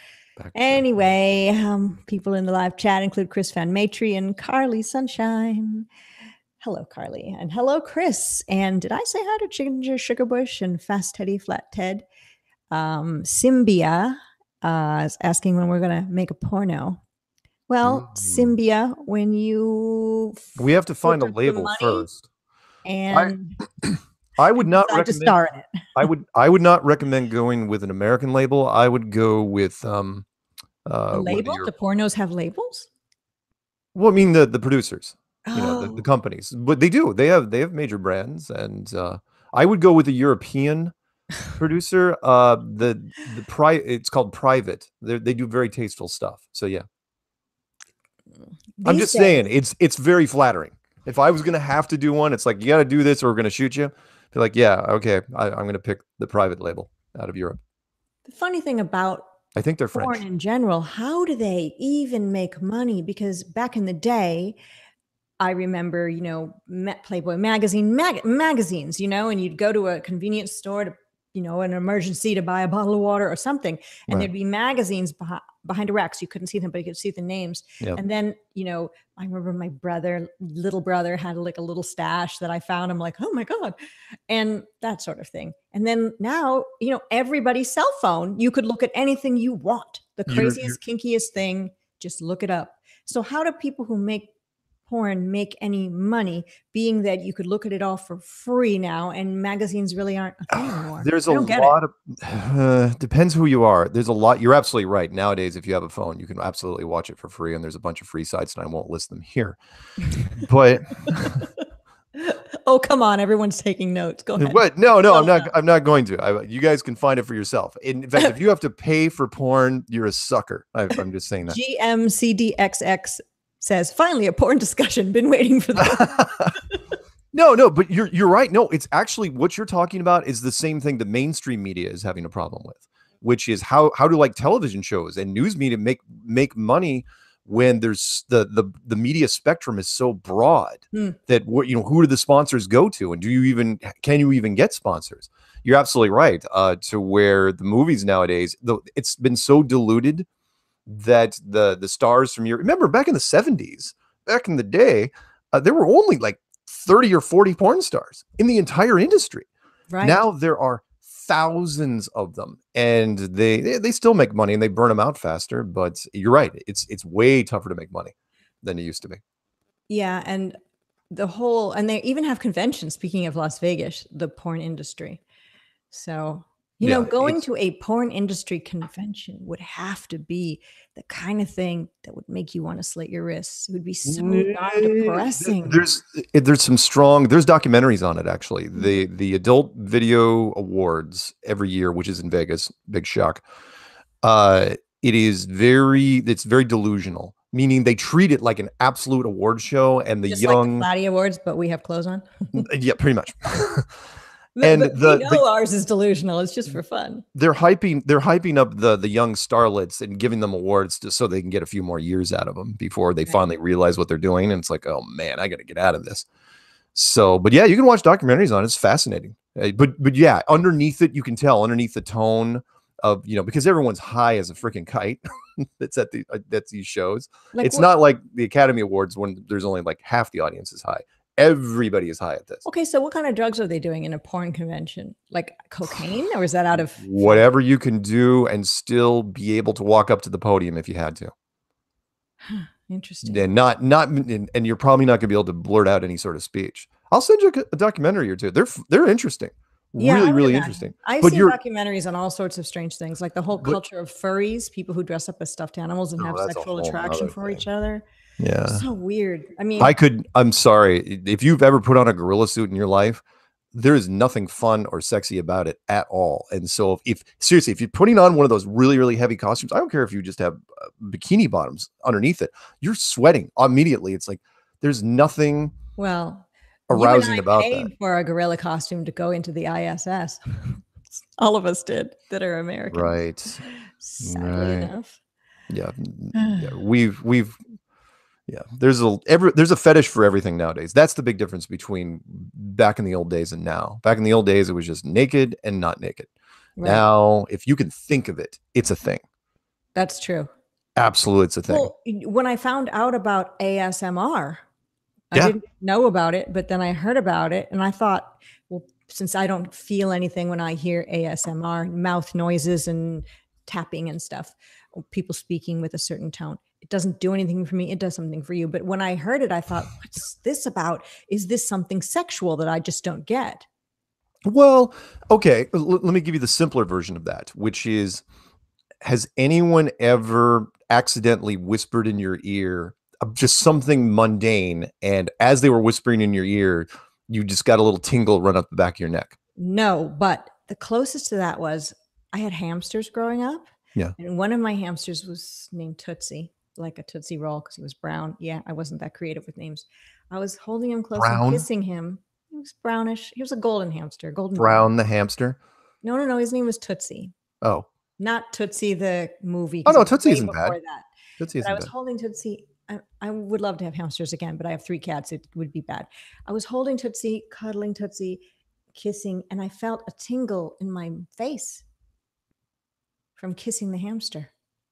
Anyway, um, people in the live chat include Chris Van Matry and Carly Sunshine. Hello, Carly. And hello, Chris. And did I say hi to Ginger Sugarbush and Fast Teddy Flat Ted? Um, Symbia uh, is asking when we're going to make a porno. Well, mm. Symbia, when you... We have to find a label first. And... I, I would not recommend... To star in it. I would I would not recommend going with an American label. I would go with... Um, uh, a label? Your... Do pornos have labels? Well, I mean, the, the producers. You know, the, the companies, but they do. They have they have major brands, and uh, I would go with a European producer. Uh, the the pri it's called Private. They they do very tasteful stuff. So yeah, These I'm just days. saying it's it's very flattering. If I was gonna have to do one, it's like you got to do this, or we're gonna shoot you. Be like, yeah, okay, I, I'm gonna pick the Private label out of Europe. The funny thing about I think they're porn French in general, how do they even make money? Because back in the day, I remember, you know, Playboy magazine, mag magazines, you know, and you'd go to a convenience store to, you know, an emergency to buy a bottle of water or something. And right. there'd be magazines behind, behind a rack. So you couldn't see them, but you could see the names. Yep. And then, you know, I remember my brother, little brother had like a little stash that I found. I'm like, oh my God. And that sort of thing. And then now, you know, everybody's cell phone, you could look at anything you want. The craziest, you're, you're... kinkiest thing, just look it up. So how do people who make porn make any money, being that you could look at it all for free now and magazines really aren't a thing anymore? There's a lot of uh, depends who you are. There's a lot. You're absolutely right. Nowadays, if you have a phone, you can absolutely watch it for free, and there's a bunch of free sites, and I won't list them here. But oh, come on, everyone's taking notes. Go ahead. What? No, no, I'm not. I'm not going to. I, you guys can find it for yourself. In fact, if you have to pay for porn, you're a sucker. I, I'm just saying that. G M C D X X says, finally, a porn discussion. Been waiting for that. no, no, but you're you're right. No, it's actually what you're talking about is the same thing the mainstream media is having a problem with, which is how how do like television shows and news media make make money when there's the the the media spectrum is so broad hmm. that what you know who do the sponsors go to, and do you even can you even get sponsors? You're absolutely right. Uh, to where the movies nowadays, though, it's been so diluted that the the stars from your remember back in the seventies, back in the day, uh, there were only like thirty or forty porn stars in the entire industry. Right. Now there are thousands of them, and they, they they still make money and they burn them out faster. But you're right, it's it's way tougher to make money than it used to be. Yeah, and the whole and they even have conventions. Speaking of Las Vegas, the porn industry. So You know, Yeah, going it's to a porn industry convention would have to be the kind of thing that would make you want to slit your wrists. It would be so darn depressing. there's there's some strong there's documentaries on it actually. Mhm. The the Adult Video Awards every year, which is in Vegas, big shock. Uh, it is very it's very delusional, meaning they treat it like an absolute award show, and the Just like the young Flatty Awards, but we have clothes on. yeah, pretty much. But, And but we the, know the ours is delusional. It's just for fun. they're hyping they're hyping up the the young starlets and giving them awards just so they can get a few more years out of them before they Right. finally realize what they're doing. And it's like, oh man, I got to get out of this. So, but yeah, you can watch documentaries on it. It's fascinating. Uh, But but yeah, underneath it, you can tell underneath the tone of, you know, because everyone's high as a freaking kite that's at the uh, that's these shows. Like It's what- not like the Academy Awards when there's only like half the audience is high. Everybody is high at this. Okay, so what kind of drugs are they doing in a porn convention? Like cocaine, or is that out of Whatever you can do and still be able to walk up to the podium if you had to. Interesting. And not not and, and you're probably not going to be able to blurt out any sort of speech. I'll send you a, a documentary or two. They're they're interesting. Yeah, I really would really imagine. interesting. I've But seen you're documentaries on all sorts of strange things, like the whole But- culture of furries, people who dress up as stuffed animals and Oh, have that's a sexual whole attraction nother for thing. each other. yeah. So weird. I mean, I could I'm sorry if you've ever put on a gorilla suit in your life, there is nothing fun or sexy about it at all. And so if, if seriously, if you're putting on one of those really really heavy costumes, I don't care if you just have uh, bikini bottoms underneath it, you're sweating immediately. It's like there's nothing well, arousing you and I about paid that. for a gorilla costume to go into the I S S. All of us did that are American. Right. Sadly Right. enough. Yeah. yeah. We've we've yeah. There's a every there's a fetish for everything nowadays. That's the big difference between back in the old days and now. Back in the old days, it was just naked and not naked. Right. Now, if you can think of it, it's a thing. That's true. Absolutely, it's a thing. Well, when I found out about A S M R, I Yeah. didn't know about it, but then I heard about it and I thought, well, since I don't feel anything when I hear A S M R, mouth noises and tapping and stuff, or people speaking with a certain tone, it doesn't do anything for me. It does something for you. But when I heard it, I thought, what's this about? Is this something sexual that I just don't get? Well, okay, l- let me give you the simpler version of that, which is, has anyone ever accidentally whispered in your ear of just something mundane, and as they were whispering in your ear, you just got a little tingle run up the back of your neck? No, but the closest to that was I had hamsters growing up. Yeah. And one of my hamsters was named Tootsie, like a Tootsie Roll because he was brown. Yeah, I wasn't that creative with names. I was holding him close Brown? and kissing him. He was brownish. He was a golden hamster, golden Brown the hamster. No, no, no. His name was Tootsie, Oh, not Tootsie the movie. Oh, 'cause no, it was Tootsie way isn't bad. before that. Tootsie But I isn't was bad. holding Tootsie. I, I would love to have hamsters again, but I have three cats. It would be bad. I was holding Tootsie, cuddling Tootsie, kissing, and I felt a tingle in my face from kissing the hamster.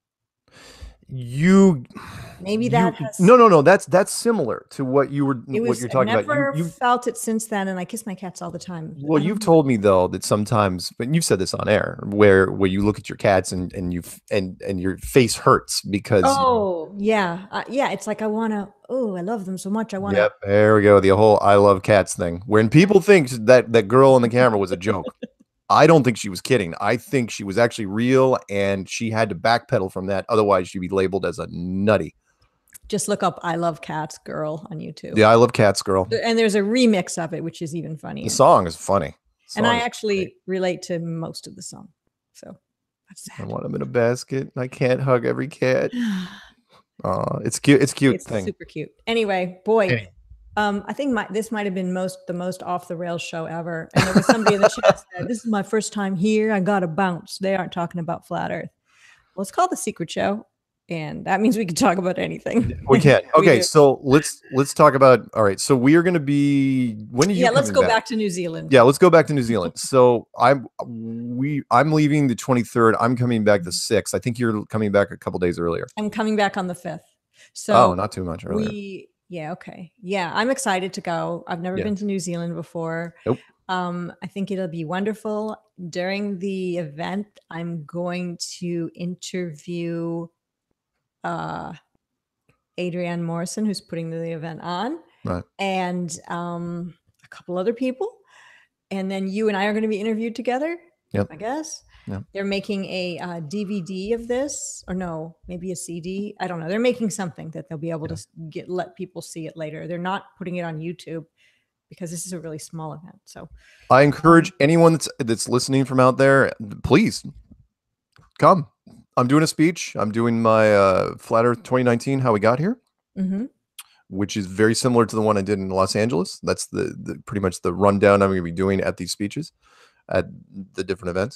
You Maybe you- that has no no no that's that's similar to what you were It what was, you're I've talking never about. You, you felt it since then, and I kiss my cats all the time. well, I you've don't- told me though that sometimes, but you've said this on air, where where you look at your cats and and you f- and and your face hurts because Oh yeah, uh, yeah. It's like I want to. Oh, I love them so much. I want to. yep, there we go, the whole I love cats thing. When people think that that girl on the camera was a joke, I don't think she was kidding. I think she was actually real, and she had to backpedal from that. Otherwise, she'd be labeled as a nutty. Just look up "I Love Cats" girl on YouTube. The I love cats girl. And there's a remix of it, which is even funnier. The song is funny. The and song I is actually funny. relate to most of the song. So that's I sad. want them in a basket. I can't hug every cat. Oh, it's cute. It's cute It's thing. super cute. Anyway, boy, Anyway. um, I think my, this might have been most the most off the rails show ever. And there was somebody in the chat said, "This is my first time here. I gotta bounce." They aren't talking about flat Earth. Well, it's called The Secret Show, and that means we can talk about anything. We can. We Okay, do. so let's let's talk about. All right, so we are going to be. When are you? Yeah, let's coming go back to New Zealand. Yeah, let's go back to New Zealand. So I'm we I'm leaving the twenty-third. I'm coming back the sixth. I think you're coming back a couple days earlier. I'm coming back on the fifth. So Oh, not too much earlier. we yeah, okay. Yeah, I'm excited to go. I've never Yeah. been to New Zealand before. Nope. Um, I think it'll be wonderful. During the event, I'm going to interview uh Adrienne Morrison, who's putting the event on, Right. and um a couple other people. And then you and I are going to be interviewed together. Yep. I guess. Yep. They're making a uh, D V D of this, or no, maybe a C D. I don't know. They're making something that they'll be able yeah. to get let people see it later. They're not putting it on YouTube because this is a really small event. So I encourage um, anyone that's that's listening from out there, please come. I'm doing a speech. I'm doing my uh, Flat Earth twenty nineteen, How We Got Here, mm-hmm. which is very similar to the one I did in Los Angeles. That's the, the pretty much the rundown I'm going to be doing at these speeches, at the different events.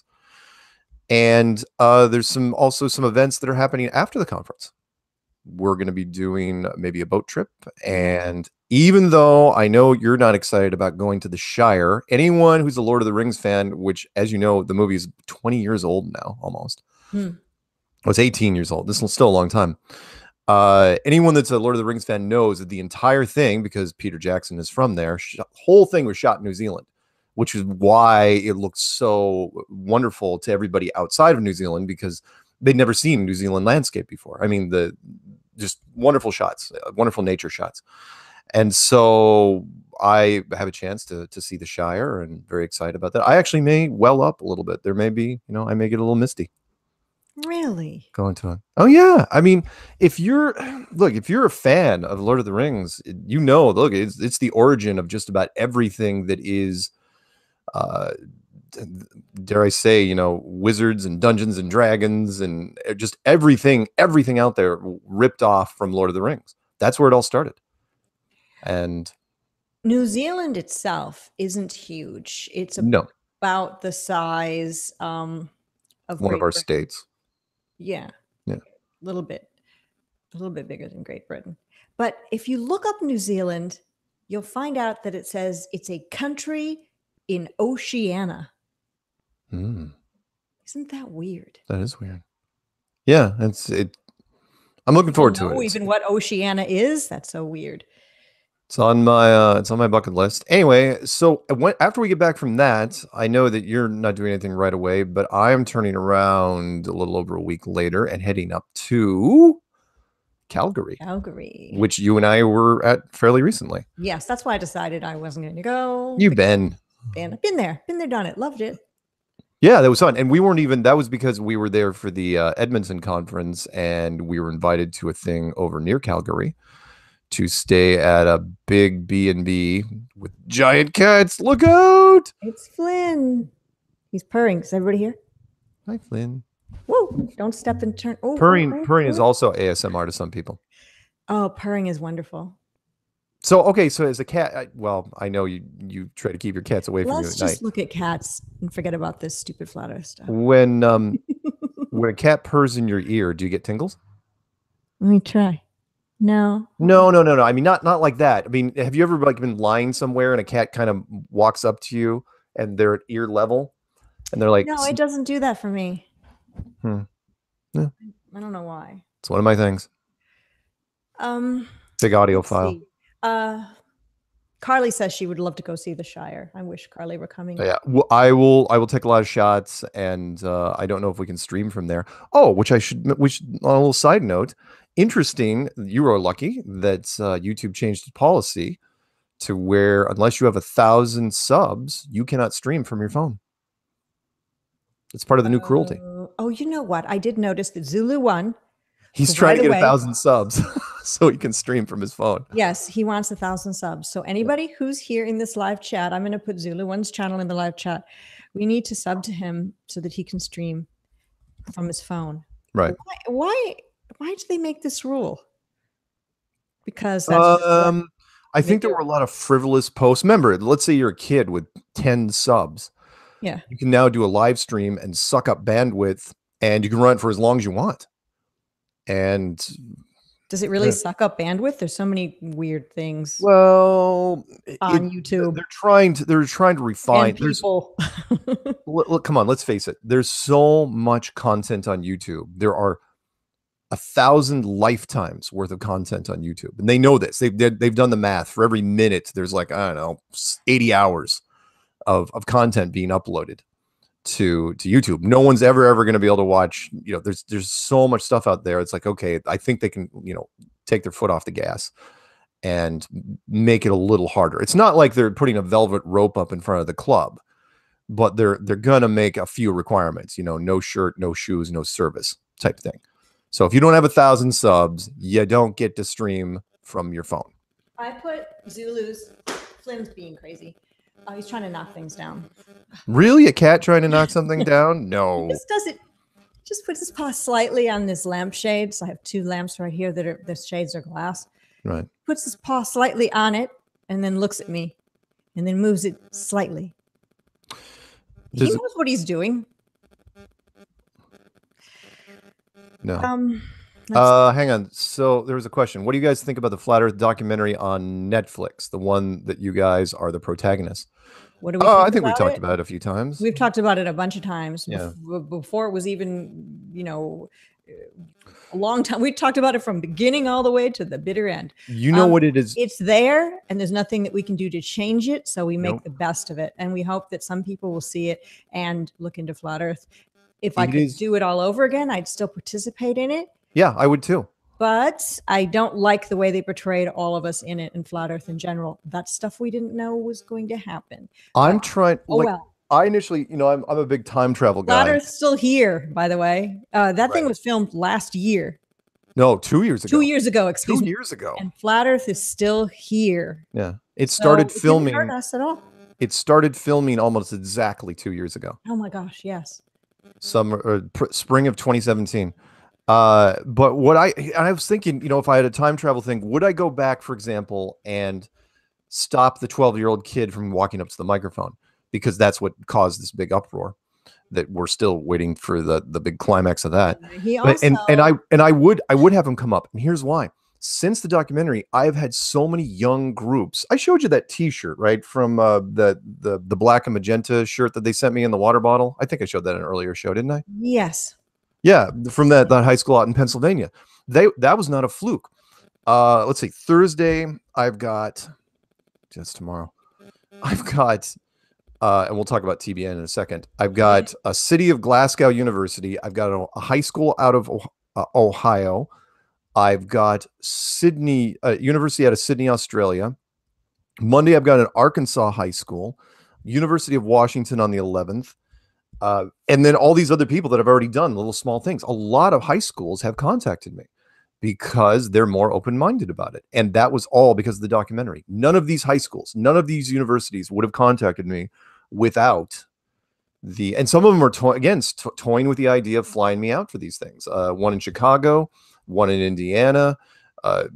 And uh, there's some also some events that are happening after the conference. We're going to be doing maybe a boat trip. And even though I know you're not excited about going to the Shire, anyone who's a Lord of the Rings fan, which, as you know, the movie is twenty years old now, almost. Hmm. Well, it's eighteen years old. This is still a long time. Uh, anyone that's a Lord of the Rings fan knows that the entire thing, because Peter Jackson is from there, sh- whole thing was shot in New Zealand, which is why it looked so wonderful to everybody outside of New Zealand, because they'd never seen New Zealand landscape before. I mean, the just wonderful shots, uh, wonderful nature shots. And so I have a chance to to see the Shire, and very excited about that. I actually may well up a little bit. There may be, you know, I may get a little misty. Really? Going to it. Oh yeah. I mean, if you're look, if you're a fan of Lord of the Rings, you know, look, it's it's the origin of just about everything that is, uh, dare I say, you know, wizards and Dungeons and Dragons and just everything, everything out there ripped off from Lord of the Rings. That's where it all started. And New Zealand itself isn't huge. It's no. about the size um, of one Great of our Britain. states. Yeah. Yeah. A little bit, a little bit bigger than Great Britain. But if you look up New Zealand, you'll find out that it says it's a country in Oceania. Mm. Isn't that weird? That is weird. Yeah, it's it. I'm looking forward to it. Even what Oceania is? That's so weird. It's on my uh, it's on my bucket list. Anyway, so when, after we get back from that, I know that you're not doing anything right away, but I'm turning around a little over a week later and heading up to Calgary. Calgary. Which you and I were at fairly recently. Yes, that's why I decided I wasn't going to go. You've been. Been, been there. Been there, done it. Loved it. Yeah, that was fun. And we weren't even, that was because we were there for the uh, Edmonton conference, and we were invited to a thing over near Calgary to stay at a big B and B with giant cats. Look out! It's Flynn. He's purring. Is everybody here? Hi, Flynn. Whoa! Don't step and turn. Oh, purring, oh, oh, purring oh. is also A S M R to some people. Oh, purring is wonderful. So, okay, so as a cat, I, well, I know you you try to keep your cats away from Let's you at just night. look at cats and forget about this stupid flat earth stuff. When um when a cat purrs in your ear, do you get tingles? Let me try. No. No, no, no, no. I mean, not not like that. I mean, have you ever like been lying somewhere and a cat kind of walks up to you and they're at ear level and they're like, no, it doesn't do that for me. Hmm. Yeah. I don't know why. It's one of my things. Um, big audiophile. See. Uh, Carly says she would love to go see the Shire. I wish Carly were coming. Yeah, well, I will. I will take a lot of shots, and uh, I don't know if we can stream from there. Oh, which I should. Which on a little side note, interesting. You were lucky that uh, YouTube changed its policy to where unless you have a thousand subs, you cannot stream from your phone. It's part of the new uh, cruelty. Oh, you know what? I did notice that Zulu won. He's trying right to get away. a thousand subs so he can stream from his phone. Yes, he wants a thousand subs. So anybody who's here in this live chat, I'm going to put Zulu One's channel in the live chat. We need to sub to him so that he can stream from his phone. Right. Why? Why, why did they make this rule? Because that's um, I think there were a lot of frivolous posts. Remember, let's say you're a kid with ten subs. Yeah. You can now do a live stream and suck up bandwidth, and you can run it for as long as you want. And does it really yeah. suck up bandwidth? There's so many weird things. Well, on it, YouTube, they're trying to they're trying to refine. And people. look, look, come on, let's face it. There's so much content on YouTube. There are a thousand lifetimes worth of content on YouTube, and they know this. They've they've done the math. For every minute, there's like I don't know, eighty hours of of content being uploaded to to YouTube. No one's ever ever going to be able to watch, you know, there's there's so much stuff out there. It's like, okay, I think they can, you know, take their foot off the gas and make it a little harder. It's not like they're putting a velvet rope up in front of the club, but they're they're gonna make a few requirements. You know, no shirt, no shoes, no service type thing. So if you don't have a thousand subs, you don't get to stream from your phone. I put Zulu's. Flynn's being crazy. Oh, he's trying to knock things down. Really, a cat trying to knock something down? No. He just does it. Just puts his paw slightly on this lampshade. So I have two lamps right here that are the shades are glass. Right. Puts his paw slightly on it and then looks at me and then moves it slightly. Does he it- knows what he's doing. No. Um, Uh, hang on. So there was a question. What do you guys think about the Flat Earth documentary on Netflix? The one that you guys are the protagonists. what do we? Oh, think I think we've about talked it? about it a few times. We've talked about it a bunch of times. Yeah. Bef- before it was even, you know, a long time. We talked about it from beginning all the way to the bitter end. You know Um, what it is? It's there, and there's nothing that we can do to change it. So we make Nope. the best of it, and we hope that some people will see it and look into Flat Earth. If I It could is- do it all over again, I'd still participate in it. Yeah, I would too. But I don't like the way they portrayed all of us in it and Flat Earth in general. That's stuff we didn't know was going to happen. I'm trying. Oh, like, well. I initially, you know, I'm I'm a big time travel guy. Flat Earth's still here, by the way. Uh, that thing Right. was filmed last year. No, two years ago. Two years ago, excuse Two me. years ago. And Flat Earth is still here. Yeah, it started So it didn't filming. hurt us at all. It started filming almost exactly two years ago. Oh my gosh, yes. Summer or pr- spring of twenty seventeen. Uh, but what I and I was thinking, you know, if I had a time travel thing, would I go back, for example, and stop the twelve year old kid from walking up to the microphone? Because that's what caused this big uproar that we're still waiting for the the big climax of that. He But, also, and and I and I would I would have him come up, and here's why. Since the documentary, I've had so many young groups. I showed you that T-shirt, right, from uh, the the the black and magenta shirt that they sent me in the water bottle. I think I showed that in an earlier show, didn't I? yes. Yeah, from that that high school out in Pennsylvania. They that was not a fluke. Uh, let's see. Thursday, I've got just tomorrow. I've got, uh, and we'll talk about T B N in a second. I've got a city of Glasgow University. I've got a, a high school out of uh, Ohio. I've got Sydney uh, University out of Sydney, Australia. Monday, I've got an Arkansas high school, University of Washington on the eleventh. Uh, and then all these other people that have already done little small things. A lot of high schools have contacted me because they're more open-minded about it. And that was all because of the documentary. None of these high schools, none of these universities would have contacted me without the, and some of them are, to, again, to, toying with the idea of flying me out for these things. Uh, one in Chicago, one in Indiana. Uh,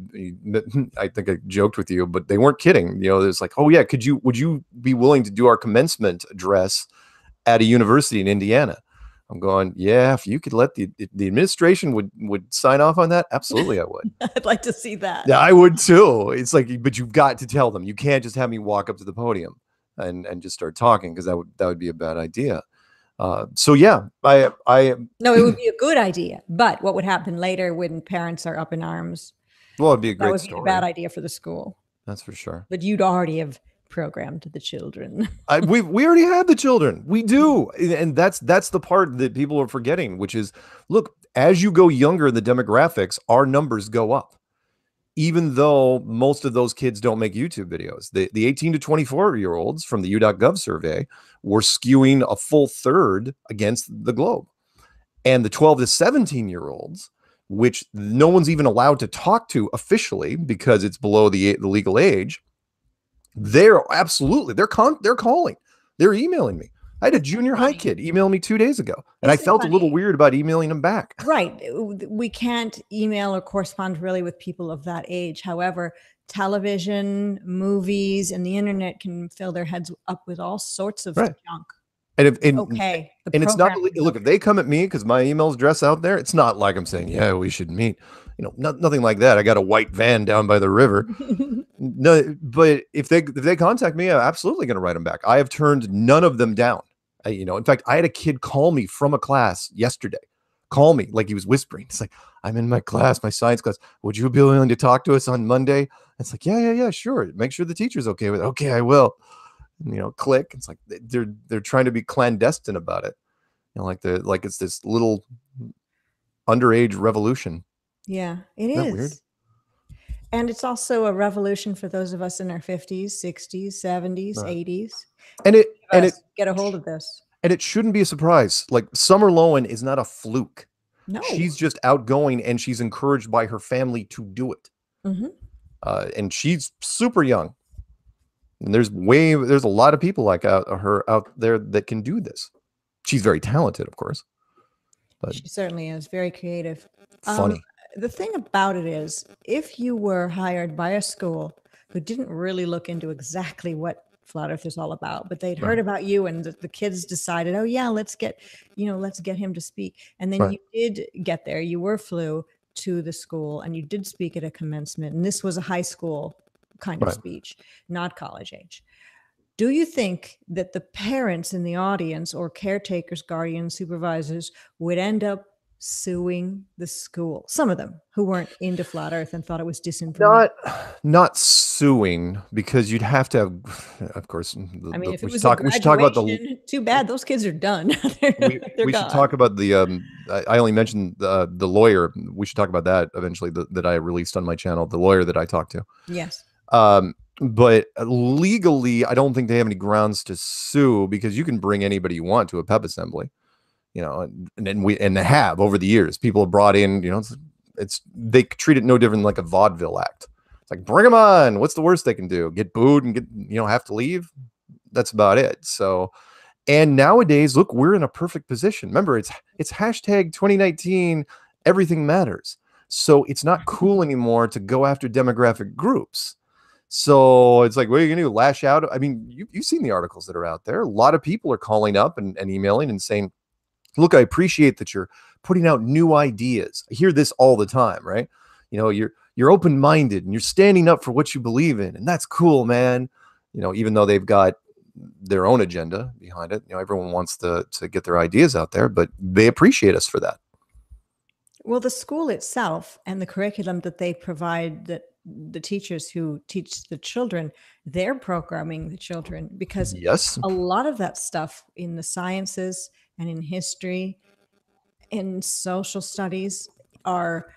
I think I joked with you, but they weren't kidding. You know, it's like, oh yeah, could you, would you be willing to do our commencement address at a university in Indiana? I'm going, yeah, if you could let the the administration would would sign off on that, absolutely I would. I'd like to see that. Yeah, I would too. It's like, but you've got to tell them. You can't just have me walk up to the podium and and just start talking, because that would that would be a bad idea. Uh, so yeah, I I No, it would be a good idea. But what would happen later when parents are up in arms? well, it'd be a That great would be story. a bad idea for the school. That's for sure. But you'd already have programmed the children. I, we we already have the children. We do, and that's that's the part that people are forgetting, which is, look, as you go younger in the demographics, our numbers go up. Even though most of those kids don't make YouTube videos, the the eighteen to twenty-four year olds from the U dot gov survey were skewing a full third against the globe, and the twelve to seventeen year olds, which no one's even allowed to talk to officially because it's below the the legal age. They're absolutely, they're con they're calling, they're emailing me. I had a junior high kid email me two days ago, and Isn't I felt funny? a little weird about emailing him back. Right. We can't email or correspond really with people of that age. However, television, movies, and the internet can fill their heads up with all sorts of Right. junk. And if and, Okay. the and it's not, program is look, if they come at me because my email's address out there, it's not like I'm saying, yeah, we should meet. You know, not, nothing like that. I got a white van down by the river. okay. No, but if they if they contact me, I'm absolutely going to write them back. I have turned none of them down. I, you know, in fact, I had a kid call me from a class yesterday. Call me like he was whispering. It's like, I'm in my class, my science class. Would you be willing to talk to us on Monday? It's like, yeah, yeah, yeah, sure. Make sure the teacher's okay with it. Okay, I will. And, you know, click. It's like they're they're trying to be clandestine about it. You know, like the like it's this little underage revolution. Yeah, it Isn't that is. weird? And it's also a revolution for those of us in our fifties, sixties, seventies, Right. eighties. And it and it get a hold of this. And it shouldn't be a surprise. Like, Summer Lowen is not a fluke. No. She's just outgoing, and she's encouraged by her family to do it. Mm-hmm. Uh, and she's super young. And there's way, there's a lot of people like out, her out there that can do this. She's very talented, of course. But she certainly is very creative. Funny. Um, the thing about it is, if you were hired by a school who didn't really look into exactly what Flat Earth is all about, but they'd heard Right. about you, and the, the kids decided, oh yeah, let's get, you know, let's get him to speak. And then Right. you did get there. You were flew to the school, and you did speak at a commencement. And this was a high school kind of Right. speech, not college age. Do you think that the parents in the audience, or caretakers, guardians, supervisors, would end up suing the school? Some of them who weren't into Flat Earth and thought it was disinformation. Not, not suing, because you'd have to have, of course. The, I mean, the, if it we was should talk. a We should talk about the. graduation, too bad those kids are done. they're, We, they're we should gone. talk about the. Um, I, I only mentioned the the lawyer. We should talk about that eventually. The, that I released on my channel. The lawyer that I talked to. Yes. Um. But legally, I don't think they have any grounds to sue, because you can bring anybody you want to a pep assembly, you know, and, and then we and they have over the years. People have brought in, you know, it's, it's they treat it no different than like a vaudeville act. It's like, bring them on. What's the worst they can do? Get booed and get, you know, have to leave. That's about it. So, and nowadays, look, we're in a perfect position. Remember, it's it's hashtag twenty nineteen. Everything matters. So it's not cool anymore to go after demographic groups. So it's like, what are you gonna do? Lash out? I mean, you, you've seen the articles that are out there. A lot of people are calling up and, and emailing and saying, look, I appreciate that you're putting out new ideas. I hear this all the time, right? You know, you're you're open-minded and you're standing up for what you believe in, and that's cool, man. You know, even though they've got their own agenda behind it, you know, everyone wants to to get their ideas out there, but they appreciate us for that. Well, the school itself and the curriculum that they provide, that the teachers who teach the children, they're programming the children, because Yes, a lot of that stuff in the sciences and in history and social studies are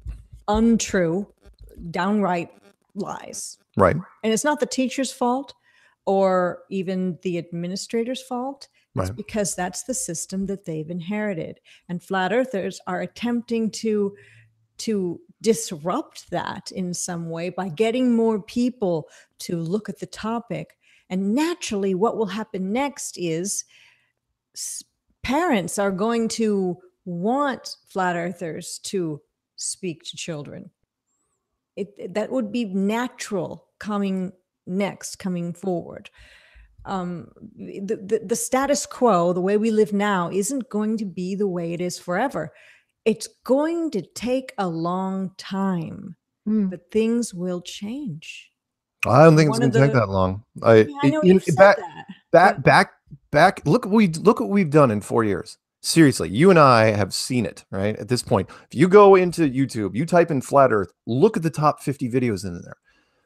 untrue, downright lies. right. And it's not the teacher's fault or even the administrator's fault. It's Right. because that's the system that they've inherited. And flat earthers are attempting to to disrupt that in some way by getting more people to look at the topic. And naturally, what will happen next is parents are going to want flat earthers to speak to children. It, that would be natural coming next, coming forward. Um, the, the, the status quo, the way we live now, isn't going to be the way it is forever. It's going to take a long time, Mm. but things will change. I don't think it's One going of to take the- that long. I, Yeah, I know in- you've said back, that. back, but- back, back. Look what we look what we've done in four years. Seriously, you and I have seen it, right? At this point, if you go into YouTube, you type in flat Earth, look at the top fifty videos in there.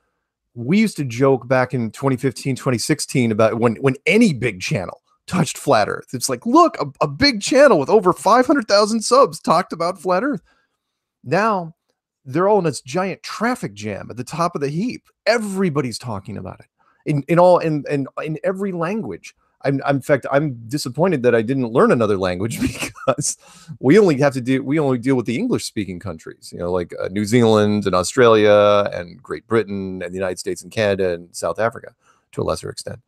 We used to joke back in twenty fifteen, twenty sixteen about when when any big channel touched flat Earth. It's like, look, a, a big channel with over five hundred thousand subs talked about flat Earth. Now they're all in this giant traffic jam at the top of the heap. Everybody's talking about it in, in all in, in in every language. I'm, I'm in fact, I'm disappointed that I didn't learn another language, because we only have to do we only deal with the English speaking countries, you know, like uh, New Zealand and Australia and Great Britain and the United States and Canada and South Africa to a lesser extent.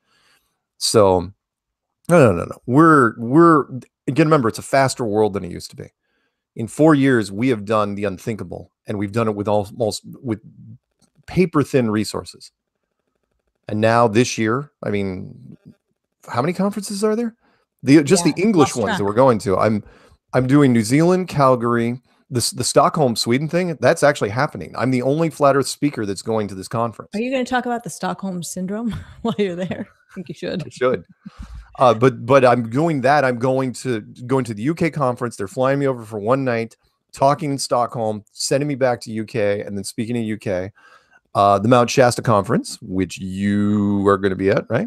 So no, no, no, no. We're we're again, remember, it's a faster world than it used to be. In four years, we have done the unthinkable, and we've done it with almost with paper thin resources. And now this year, I mean, how many conferences are there? The just Yeah, the English lost ones track. that we're going to. I'm I'm doing New Zealand, Calgary, this the Stockholm, Sweden thing. That's actually happening. I'm the only flat Earth speaker that's going to this conference. Are you going to talk about the Stockholm syndrome while you're there? I think you should. I should. Uh, but but I'm doing that. I'm going to going to the U K conference. They're flying me over for one night, talking in Stockholm, sending me back to U K, and then speaking in U K. Uh, the Mount Shasta conference, which you are going to be at, right?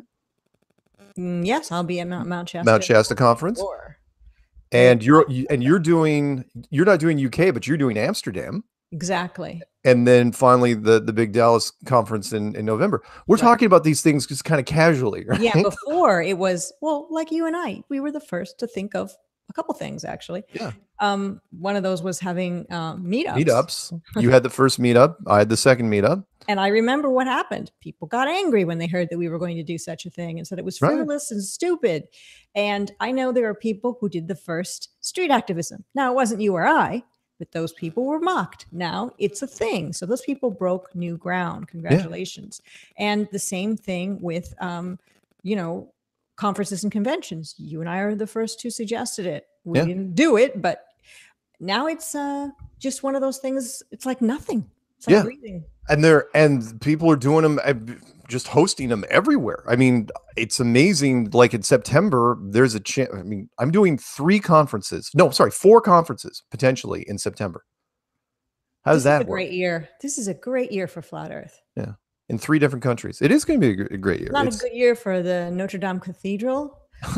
Mm, yes, I'll be at Mount, Mount Shasta. Mount Shasta conference. Or- And you're you- and you're doing you're not doing U K, but you're doing Amsterdam. Exactly. and then finally the the big Dallas conference in, in November. We're Right. talking about these things just kind of casually, right? Yeah, before it was, well, like you and I, we were the first to think of a couple things actually. Yeah. Um, one of those was having um, meetups. Meetups. You had the first meetup. I had the second meetup. And I remember what happened. People got angry when they heard that we were going to do such a thing and said it was Right. frivolous and stupid. And I know there are people who did the first street activism. Now, it wasn't you or I, but those people were mocked. Now it's a thing. So those people broke new ground. Congratulations. Yeah. And the same thing with, um, you know, conferences and conventions. You and I are the first who suggested it. We yeah. didn't do it, but now it's uh, just one of those things. It's like nothing. It's like yeah. breathing. And they're and people are doing them, just hosting them everywhere. I mean, it's amazing. Like in September, there's a chance. I mean, I'm doing three conferences. No, sorry, four conferences potentially in September. How does that work? This is a great year. This is a great year for Flat Earth. Yeah, in three different countries. It is going to be a great year. Not it's, a good year for the Notre Dame Cathedral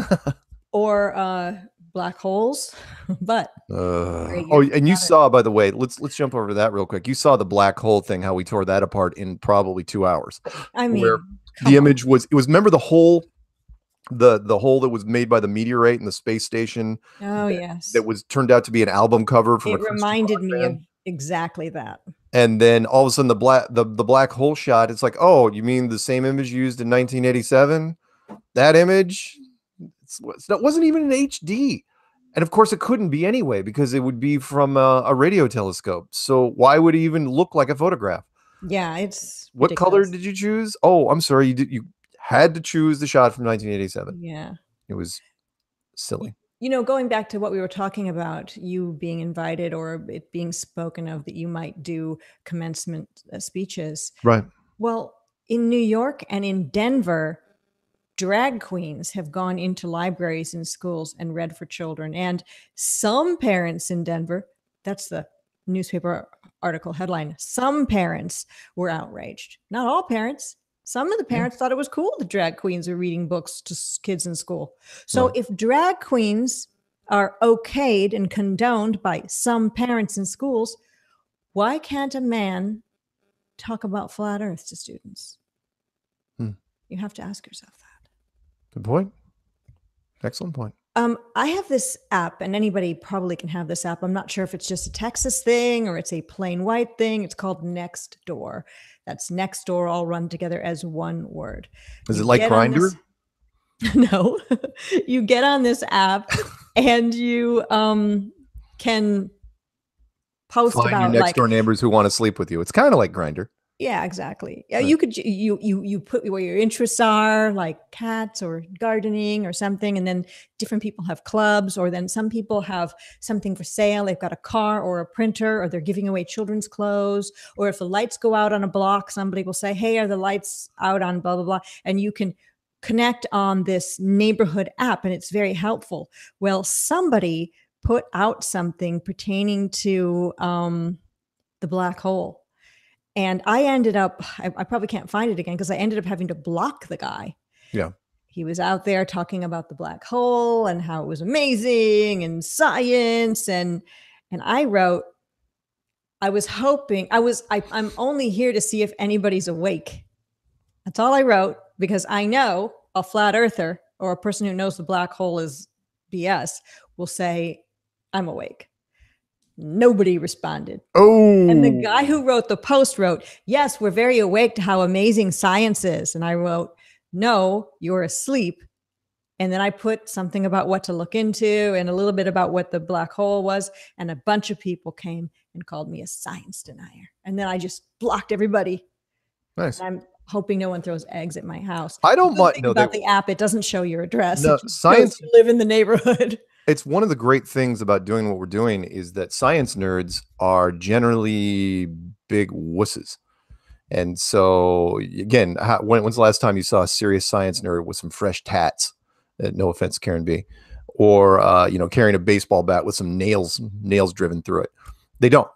or uh, black holes, but uh, oh, and you saw, by the way, let's let's jump over to that real quick. You saw the black hole thing, how we tore that apart in probably two hours. I mean, where the on. image was, it was, remember the hole, the the hole that was made by the meteorite in the space station. Oh that, yes, that was turned out to be an album cover from. It reminded me of exactly that. And then all of a sudden, the black the the black hole shot. It's like, oh, you mean the same image used in nineteen eighty-seven? That image. That wasn't even in H D. And of course it couldn't be anyway, because it would be from a, a radio telescope. So why would it even look like a photograph? Yeah, it's what ridiculous. color did you choose? Oh, I'm sorry. You did. You had to choose the shot from nineteen eighty-seven. Yeah. It was silly. You know, going back to what we were talking about, you being invited or it being spoken of that you might do commencement uh, speeches. Right. Well, in New York and in Denver, drag queens have gone into libraries and schools and read for children. And some parents in Denver, that's the newspaper article headline, some parents were outraged. Not all parents. Some of the parents yeah. thought it was cool that drag queens are reading books to kids in school. So yeah. if drag queens are okayed and condoned by some parents in schools, why can't a man talk about flat Earth to students? Hmm. You have to ask yourself that. Good point. Excellent point. Um, I have this app, and anybody probably can have this app. I'm not sure if it's just a Texas thing or it's a plain white thing. It's called Nextdoor. That's Nextdoor all run together as one word. Is you it like Grindr? No. You get on this app and you um, can post Find about your next like, door neighbors who want to sleep with you. It's kind of like Grindr. Yeah, exactly. Yeah, you could you you you put where your interests are, like cats or gardening or something, and then different people have clubs, or then some people have something for sale. They've got a car or a printer, or they're giving away children's clothes, or if the lights go out on a block, somebody will say, "Hey, are the lights out on blah blah blah?" And you can connect on this neighborhood app, and it's very helpful. Well, somebody put out something pertaining to um, the black hole. And I ended up, I, I probably can't find it again because I ended up having to block the guy. Yeah. He was out there talking about the black hole and how it was amazing and science. And, and I wrote, I was hoping, I was, I, I'm only here to see if anybody's awake. That's all I wrote, because I know a flat earther or a person who knows the black hole is B S will say, I'm awake. Nobody responded. Oh. And the guy who wrote the post wrote, yes, we're very awake to how amazing science is. And I wrote, no, you're asleep. And then I put something about what to look into and a little bit about what the black hole was. And a bunch of people came and called me a science denier. And then I just blocked everybody. Nice. And I'm hoping no one throws eggs at my house. I don't want no, about they, the app. It doesn't show your address. No, science. You live in the neighborhood. It's one of the great things about doing what we're doing is that science nerds are generally big wusses. And so, again, how, when, when's the last time you saw a serious science nerd with some fresh tats? Uh, no offense, Karen B. Or, uh, you know, carrying a baseball bat with some nails, nails driven through it. They don't.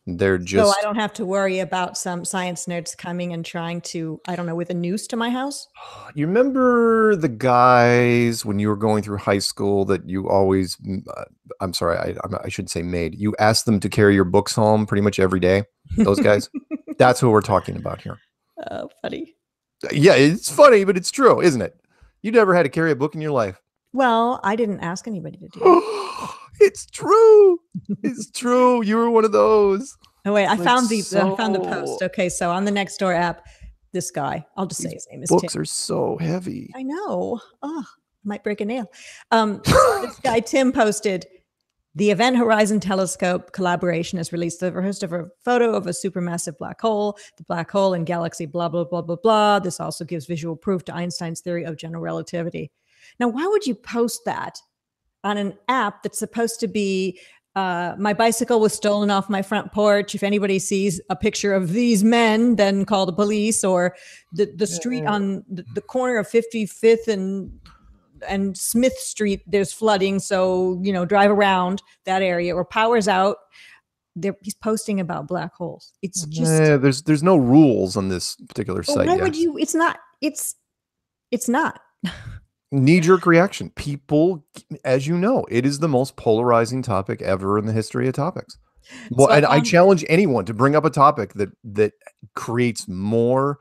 They're So just. I don't have to worry about some science nerds coming and trying to, I don't know, with a noose to my house. You remember the guys when you were going through high school that you always, uh, I'm sorry, I, I'm- I shouldn't say made. You asked them to carry your books home pretty much every day. Those guys. That's who we're talking about here. Oh, funny. Yeah, it's funny, but it's true, isn't it? You never had to carry a book in your life. Well, I didn't ask anybody to do it. It's true. It's true. You were one of those. Oh wait, I Like, found the so- I found the post. Okay, so on the Nextdoor app, this guy, I'll just say his name is Books Tim. are so heavy. I know. Oh, might break a nail. Um, this guy Tim posted the Event Horizon Telescope collaboration has released the first ever photo of a supermassive black hole, the black hole and galaxy, blah, blah, blah, blah, blah. This also gives visual proof to Einstein's theory of general relativity. Now, why would you post that on an app that's supposed to be uh, my bicycle was stolen off my front porch. If anybody sees a picture of these men, then call the police, or the, the street on the, the corner of fifty-fifth and and Smith Street, there's flooding. So, you know, drive around that area, or power's out. There, he's posting about black holes. It's just, Eh, there's there's no rules on this particular but site. why yet. would you? It's not, it's, it's not. Knee-jerk reaction. People, as you know, it is the most polarizing topic ever in the history of topics. Well, So, and I um, challenge anyone to bring up a topic that that creates more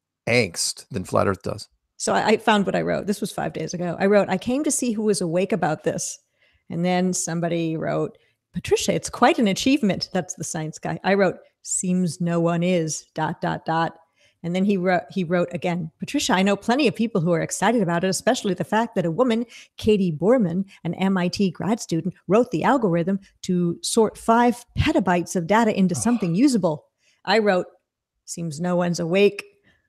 angst than Flat Earth does. So I, I found what I wrote. This was five days ago. I wrote, I came to see who was awake about this. And then somebody wrote, Patricia, it's quite an achievement. That's the science guy. I wrote, seems no one is, dot, dot, dot. And then he wrote, he wrote again, Patricia, I know plenty of people who are excited about it, especially the fact that a woman, Katie Borman, an M I T grad student, wrote the algorithm to sort five petabytes of data into something usable. I wrote, seems no one's awake.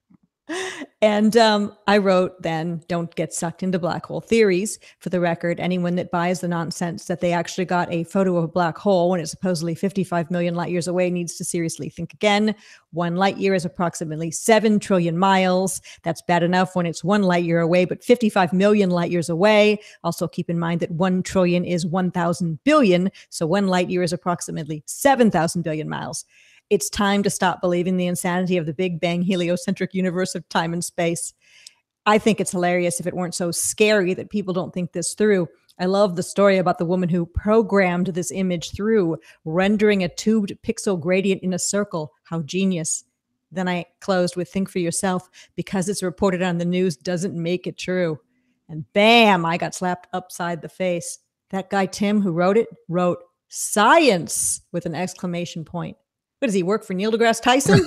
And um, I wrote then, don't get sucked into black hole theories. For the record, anyone that buys the nonsense that they actually got a photo of a black hole when it's supposedly fifty-five million light years away needs to seriously think again. One light year is approximately seven trillion miles. That's bad enough when it's one light year away, but fifty-five million light years away. Also keep in mind that one trillion is one thousand billion. So one light year is approximately seven thousand billion miles. It's time to stop believing the insanity of the Big Bang heliocentric universe of time and space. I think it's hilarious if it weren't so scary that people don't think this through. I love the story about the woman who programmed this image through, rendering a tubed pixel gradient in a circle. How genius. Then I closed with think for yourself, because it's reported on the news doesn't make it true. And bam, I got slapped upside the face. That guy, Tim, who wrote it, wrote science with an exclamation point. What does he work for, Neil deGrasse Tyson?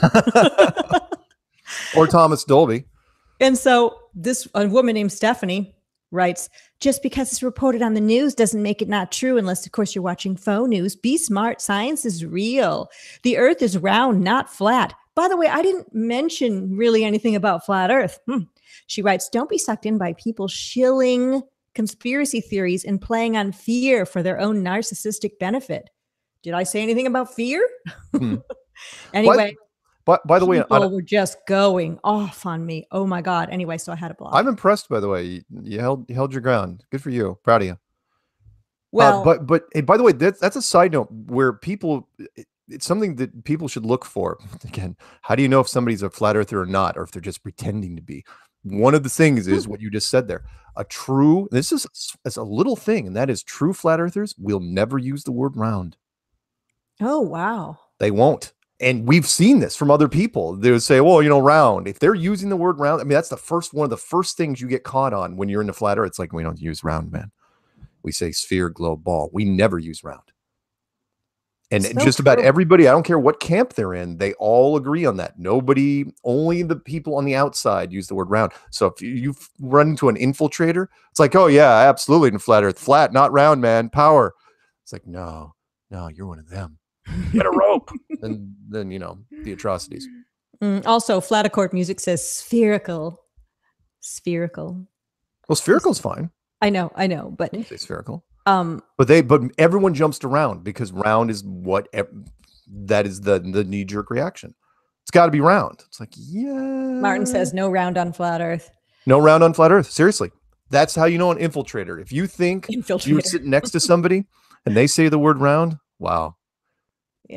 Or Thomas Dolby. And so this a woman named Stephanie writes, just because it's reported on the news doesn't make it not true, unless, of course, you're watching faux news. Be smart. Science is real. The earth is round, not flat. By the way, I didn't mention really anything about flat earth. Hmm. She writes, don't be sucked in by people shilling conspiracy theories and playing on fear for their own narcissistic benefit. Did I say anything about fear? Hmm. Anyway. By, by the way, people on, were just going off on me. Oh my God. Anyway, so I had a blog. I'm impressed, by the way. You, you held you held your ground. Good for you. Proud of you. Well, uh, but but hey, by the way, that's that's a side note where people, it, it's something that people should look for. Again, how do you know if somebody's a flat earther or not, or if they're just pretending to be? One of the things is what you just said there. A true, this is it's a little thing, and that is true flat earthers will never use the word round. oh, wow. They won't. And we've seen this from other people. They would say, well, you know, round. If they're using the word round, I mean, that's the first one of the first things you get caught on when you're in the flat earth. It's like, we don't use round, man. We say sphere, globe, ball. We never use round. And So just about true. everybody, I don't care what camp they're in, they all agree on that. Nobody, only the people on the outside use the word round. So if you, you run into an infiltrator, it's like, oh yeah, absolutely in flat earth. Flat, not round, man. Power. It's like, no, no, you're one of them. Get a rope. and then, you know, the atrocities. Mm, also, flat accord music says spherical. Spherical. Well, spherical's fine. I know, I know, but I say spherical. um, But they, but everyone jumps to round because round is what ev- that is the the knee jerk reaction. It's got to be round. It's like, yeah. Martin says no round on flat Earth. No round on flat Earth. Seriously, that's how you know an infiltrator. If you think Infiltrator. you're sitting next to somebody and they say the word round, wow. Yeah.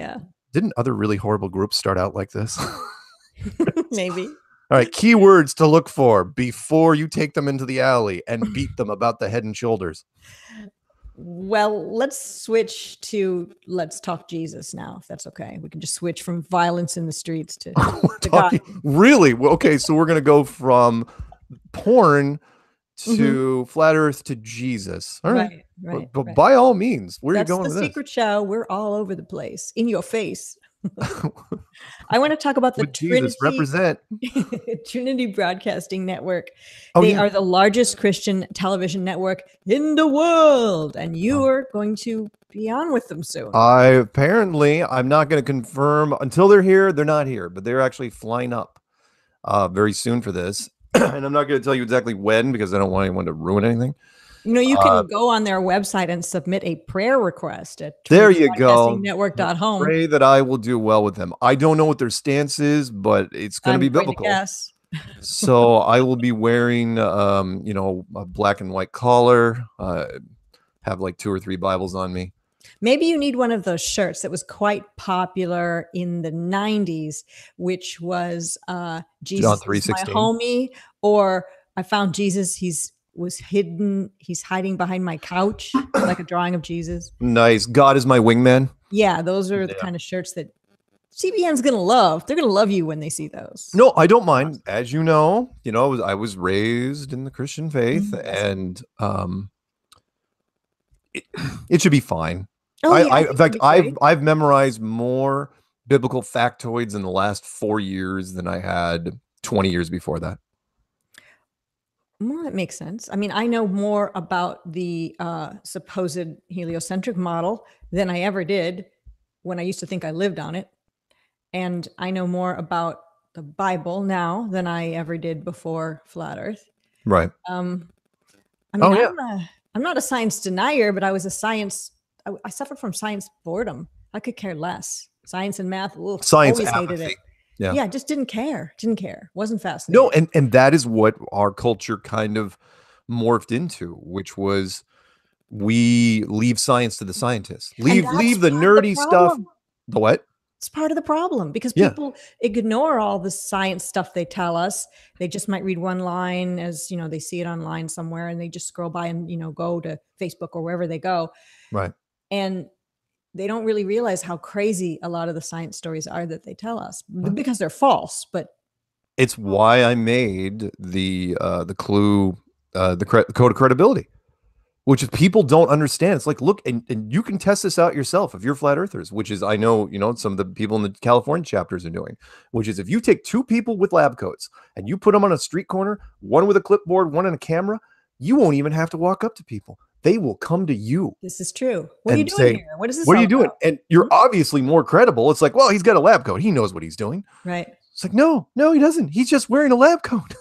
Didn't other really horrible groups start out like this? Maybe. All right, keywords to look for before you take them into the alley and beat them about the head and shoulders. Well, let's switch to let's talk Jesus now, if that's okay. We can just switch from violence in the streets to, We're to talking, God. really? Well, okay, so we're going to go from porn to Mm-hmm. flat earth to Jesus. All right. Right, right, But, but right. by all means, where That's are you going the with secret show. We're all over the place, in your face. I want to talk about the With Jesus, Trinity represent. Trinity Broadcasting Network. Oh, They yeah. are the largest Christian television network in the world, and you Oh. are going to be on with them soon. I apparently, I'm not going to confirm until they're here. They're not here, but they're actually flying up uh, very soon for this. And I'm not going to tell you exactly when because I don't want anyone to ruin anything. You know, you can Uh, go on their website and submit a prayer request at There you go. network dot home. Pray that I will do well with them. I don't know what their stance is, but it's going to I'm be going to biblical. guess. So I will be wearing, um, you know, a black and white collar, uh, have like two or three Bibles on me. Maybe you need one of those shirts that was quite popular in the nineties, which was uh, Jesus is my homie, or I found Jesus. He's was hidden. He's hiding behind my couch, like a drawing of Jesus. Nice. God is my wingman. Yeah, those are the Yeah. kind of shirts that C B N's gonna love. They're gonna love you when they see those. No, I don't mind. As you know, you know, I was, I was raised in the Christian faith, Mhm. and um, it, it should be fine. Oh, I, yeah, I, think in fact, it'll be I've great. I've memorized more biblical factoids in the last four years than I had twenty years before that. Well, that makes sense. I mean, I know more about the uh, supposed heliocentric model than I ever did when I used to think I lived on it. And I know more about the Bible now than I ever did before Flat Earth. Right. Um, I mean, Oh, yeah. I'm, a, I'm not a science denier, but I was a science, I, I suffered from science boredom. I could care less. Science and math, ugh, Science always hated apathy. it. Yeah. Yeah, just didn't care. Didn't care. Wasn't fascinated. No, and, and that is what our culture kind of morphed into, which was we leave science to the scientists. Leave that's leave the part of the nerdy stuff. problem. The what? It's part of the problem because Yeah. people ignore all the science stuff they tell us. They just might read one line as, you know, they see it online somewhere and they just scroll by and, you know, go to Facebook or wherever they go. Right. And they don't really realize how crazy a lot of the science stories are that they tell us Huh? because they're false. But It's why I made the uh, the clue, uh, the, cre- the code of credibility, which is people don't understand. It's like, look, and, and you can test this out yourself if you're flat earthers, which is, I know, you know, some of the people in the California chapters are doing, which is if you take two people with lab coats and you put them on a street corner, one with a clipboard, one in a camera, you won't even have to walk up to people. They will come to you. this is true. What are you And doing say, here? What is this? What are all you doing? about? And you're obviously more credible. It's like, well, he's got a lab coat. He knows what he's doing. Right. It's like, no, no, he doesn't. He's just wearing a lab coat.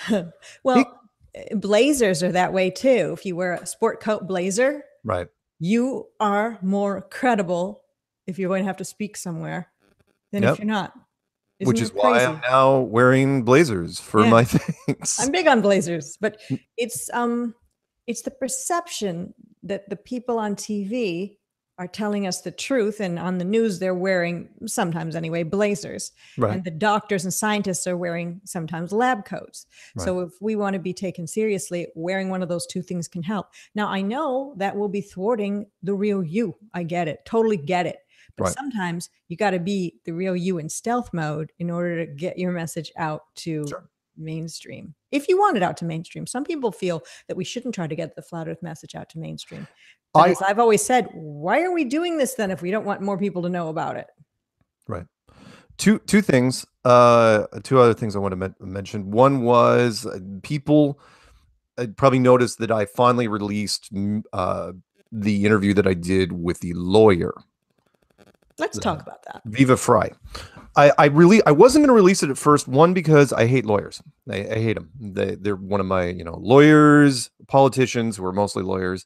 Well, he- blazers are that way too. If you wear a sport coat blazer, Right. you are more credible if you're going to have to speak somewhere than Yep. if you're not. Isn't Which is that why crazy? I'm now wearing blazers for Yeah. my things. I'm big on blazers, but it's um it's the perception that the people on T V are telling us the truth, and on the news they're wearing, sometimes anyway, blazers. Right. And the doctors and scientists are wearing sometimes lab coats. So if we want to be taken seriously, wearing one of those two things can help. Now, I know that will be thwarting the real you. I get it. Totally get it. But Right. sometimes you got to be the real you in stealth mode in order to get your message out to Sure. mainstream. If you want it out to mainstream, some people feel that we shouldn't try to get the flat earth message out to mainstream. But I- as I've always said, why are we doing this then if we don't want more people to know about it? Right. Two two things. Uh, two other things I want to men- mention. One was uh, people uh, probably noticed that I finally released mm, uh, the interview that I did with the lawyer, Let's talk about that. Viva Fry. I, I really I wasn't going to release it at first. One, because I hate lawyers. I, I hate them. They they're one of my you know lawyers, politicians who are mostly lawyers,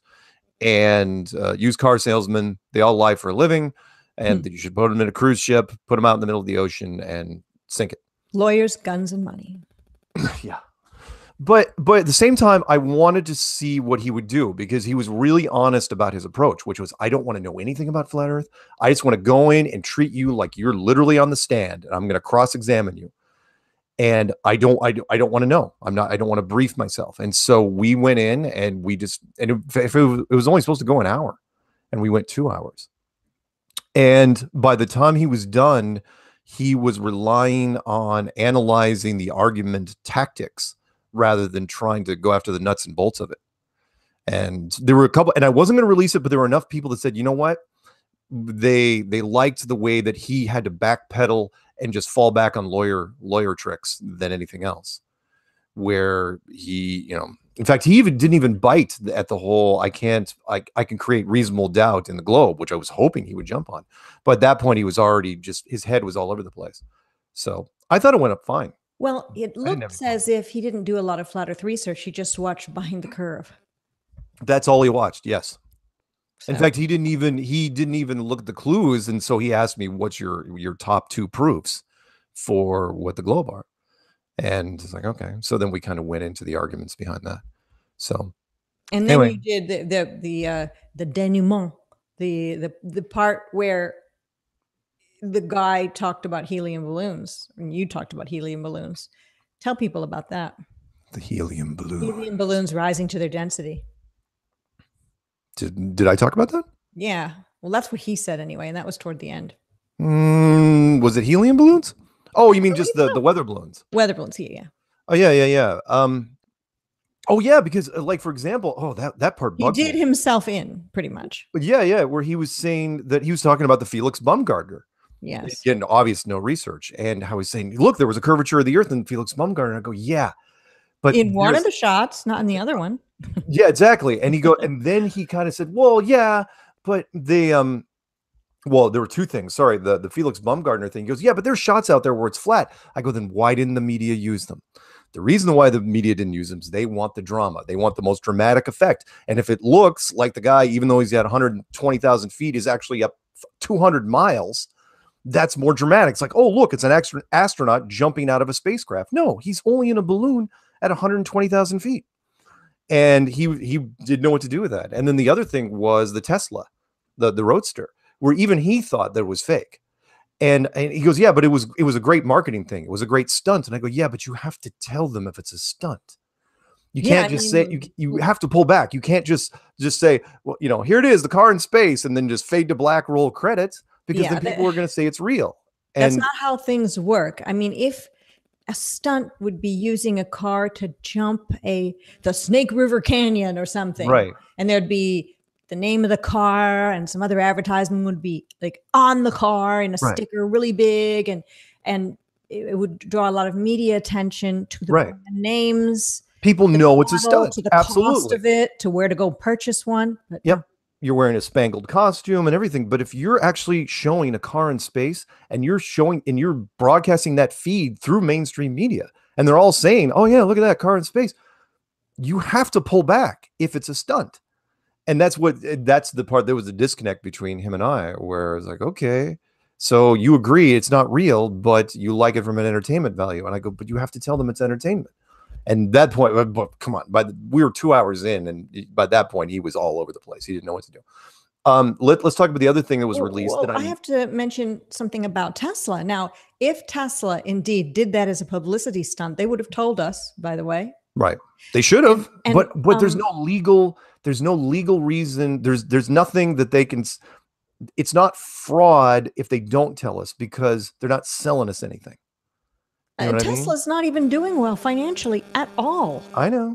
and uh, used car salesmen. They all lie for a living, and Hmm. that you should put them in a cruise ship, put them out in the middle of the ocean, and sink it. Lawyers, guns, and money. Yeah. But but at the same time, I wanted to see what he would do because he was really honest about his approach, which was, I don't want to know anything about flat Earth. I just want to go in and treat you like you're literally on the stand, and I'm going to cross-examine you. And I don't, I, I don't want to know. I'm not, I don't want to brief myself. And so we went in and we just, and it, if it, was, it was only supposed to go an hour, and we went two hours. And by the time he was done, he was relying on analyzing the argument tactics rather than trying to go after the nuts and bolts of it. And there were a couple, and I wasn't going to release it, but there were enough people that said, you know what? They, they liked the way that he had to backpedal and just fall back on lawyer lawyer tricks than anything else, where he, you know, in fact, he even didn't even bite at the whole, I can't, I, I can create reasonable doubt in the globe, which I was hoping he would jump on. But at that point, he was already just, his head was all over the place. So I thought it went up fine. Well, it looks as if he didn't do a lot of flat Earth research. He just watched Behind the Curve. That's all he watched. Yes. So. In fact, he didn't even he didn't even look at the clues, and so he asked me, "What's your your top two proofs for what the globe are?" And it's like, okay. So then we kind of went into the arguments behind that. So, and then anyway. you did the the the uh, the denouement, the the the part where the guy talked about helium balloons, and you talked about helium balloons. Tell people about that. The helium balloon. Helium balloons rising to their density. Did, did I talk about that? Yeah. Well, that's what he said anyway, and that was toward the end. Mm, was it helium balloons? Oh, you mean just the, the weather balloons? Weather balloons, yeah, yeah. Oh, yeah, yeah, yeah. Um, oh, yeah, because, uh, like, for example, oh, that, that part bugged He did me. himself in, pretty much. But yeah, yeah, where he was saying that he was talking about the Felix Baumgartner. Yes. Again, obvious, no research. And how he's saying, look, there was a curvature of the Earth in Felix Baumgartner. And I go, yeah. But in one of the shots, not in the other one. Yeah, exactly. And he go, and then he kind of said, well, yeah, but they, um, well, there were two things. Sorry, the, the Felix Baumgartner thing. He goes, yeah, but there's shots out there where it's flat. I go, then why didn't the media use them? The reason why the media didn't use them is they want the drama. They want the most dramatic effect. And if it looks like the guy, even though he's at one hundred twenty thousand feet, is actually up two hundred miles, that's more dramatic. It's like, oh, look, it's an extra astronaut jumping out of a spacecraft. No, he's only in a balloon at one hundred twenty thousand feet. And he he didn't know what to do with that. And then the other thing was the Tesla, the, the Roadster, where even he thought that it was fake. And, and he goes, yeah, but it was it was a great marketing thing. It was a great stunt. And I go, yeah, but you have to tell them if it's a stunt. You Yeah, can't I just mean- say, you, you have to pull back. You can't just just say, well, you know, here it is, the car in space, and then just fade to black, roll credits, because Yeah, then that- people are going to say it's real. That's And not how things work. I mean, if a stunt would be using a car to jump a the Snake River Canyon or something, right. and there'd be the name of the car and some other advertisement would be like on the car and a Right. sticker really big, and and it, it would draw a lot of media attention to the Right. brand names, People to know the it's a model, stunt. to the cost Absolutely. of it, to where to go purchase one. But Yep. You're wearing a spangled costume and everything. But if you're actually showing a car in space and you're showing and you're broadcasting that feed through mainstream media, and they're all saying, oh, yeah, look at that car in space, you have to pull back if it's a stunt. And that's what that's the part. There was a disconnect between him and I, where I was like, okay, so you agree it's not real, but you like it from an entertainment value. And I go, but you have to tell them it's entertainment. And that point, but, but come on, by the, we were two hours in, and by that point, he was all over the place. He didn't know what to do. Um, let, let's talk about the other thing that was Well, released. well, that I have to mention something about Tesla. Now, if Tesla indeed did that as a publicity stunt, they would have told us, by the way. Right. They should have, And- but and, but there's um, no legal there's no legal reason. There's there's nothing that they can. s- It's not fraud if they don't tell us, because they're not selling us anything. You know Uh, what I mean? Tesla's not even doing well financially at all. I know.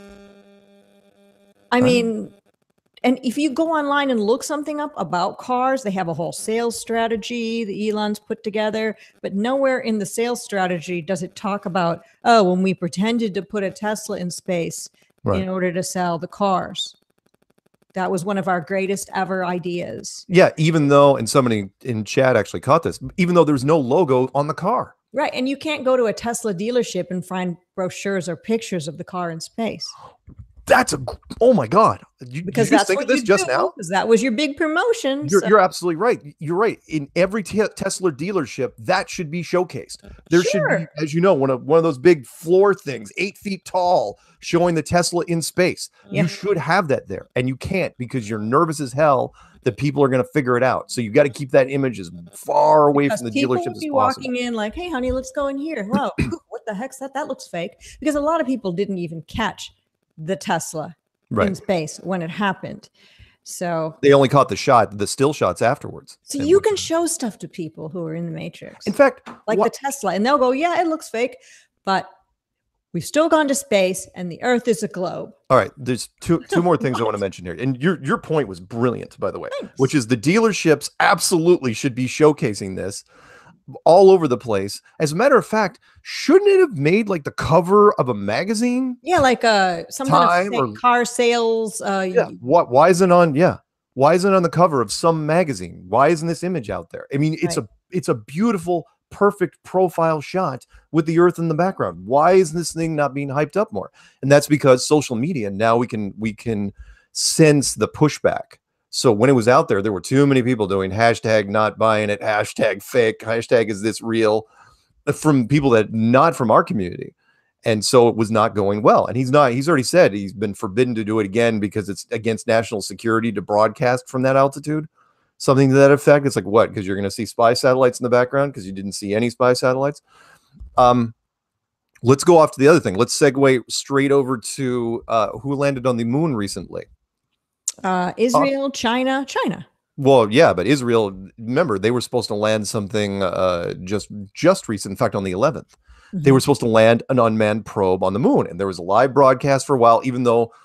I I know. mean, and if you go online and look something up about cars, they have a whole sales strategy that Elon's put together, but nowhere in the sales strategy does it talk about, oh, when we pretended to put a Tesla in space Right. in order to sell the cars. That was one of our greatest ever ideas. Yeah, even though, and somebody in chat actually caught this, even though there's no logo on the car. Right. And you can't go to a Tesla dealership and find brochures or pictures of the car in space. That's a oh my god! You, Because did you just that's think what of this you just do, now? because that was your big promotion. You're So you're absolutely right. You're right. In every te- Tesla dealership, that should be showcased. There should be, sure. as you know, one of one of those big floor things, eight feet tall, showing the Tesla in space. Yeah. You should have that there, and you can't because you're nervous as hell that people are going to figure it out. So you got to keep that image as far away Because from the people dealerships would as be possible. walking in like, hey, honey, let's go in here. Whoa, what the heck's that? That looks fake. Because a lot of people didn't even catch the Tesla in Right. space when it happened. So They only caught the shot, the still shots afterwards. so And you which- can show stuff to people who are in the Matrix, in fact, like what, the Tesla, and they'll go, yeah, it looks fake, but we've still gone to space and the Earth is a globe. all right, there's two two more things I want to mention here. And your your point was brilliant, by the way, Thanks. which is the dealerships absolutely should be showcasing this all over the place. As a matter of fact, shouldn't it have made like the cover of a magazine? Yeah, like uh, some kind Time of or- fake car sales. Uh, Yeah. What why isn't on yeah. Why isn't it on the cover of some magazine? Why isn't this image out there? I mean, it's Right. a it's a beautiful, perfect profile shot with the Earth in the background. Why is this thing not being hyped up more? And that's because social media, now we can we can sense the pushback. So when it was out there, there were too many people doing hashtag not buying it, hashtag fake, hashtag is this real, from people that not from our community. And so it was not going well. And he's not, he's already said he's been forbidden to do it again because it's against national security to broadcast from that altitude. Something to that effect. It's like, what? Because you're going to see spy satellites in the background because you didn't see any spy satellites. Um, let's go off to the other thing. Let's segue straight over to uh, who landed on the moon recently. uh, Israel, China, China. Well, yeah, but Israel, remember, they were supposed to land something uh, just just recent. In fact, on the eleventh. They were supposed to land an unmanned probe on the moon. And there was a live broadcast for a while, even though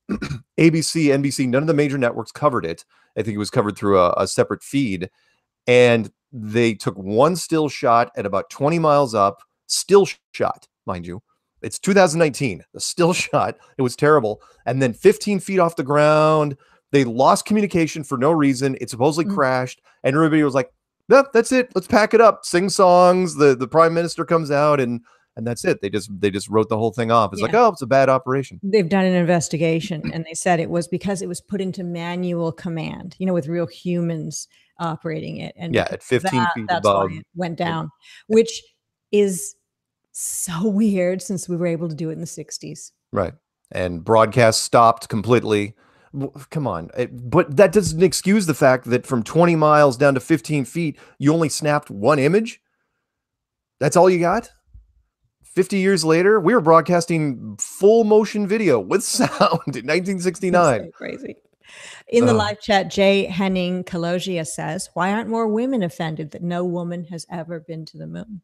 A B C, N B C, none of the major networks covered it. I think it was covered through a, a separate feed. And they took one still shot at about twenty miles up, still shot, mind you. It's two thousand nineteen, a still shot. It was terrible. And then fifteen feet off the ground, they lost communication for no reason. It supposedly Mm. crashed. And everybody was like, yep, that's it. Let's pack it up. Sing songs. The the prime minister comes out and and that's it. They just they just wrote the whole thing off. It's like, Yeah. oh, it's a bad operation. They've done an investigation and they said it was because it was put into manual command, you know, with real humans operating it. And Yeah, because at fifteen that- feet that's above. why it went down, which is so weird since we were able to do it in the sixties. Right. And broadcast stopped completely. W- Come on. It- but that doesn't excuse the fact that from twenty miles down to fifteen feet, you only snapped one image. That's all you got? fifty years later, we were broadcasting full motion video with sound in nineteen sixty-nine. So crazy. In the Ugh. live chat, Jay Henning Kalogia says, why aren't more women offended that no woman has ever been to the moon?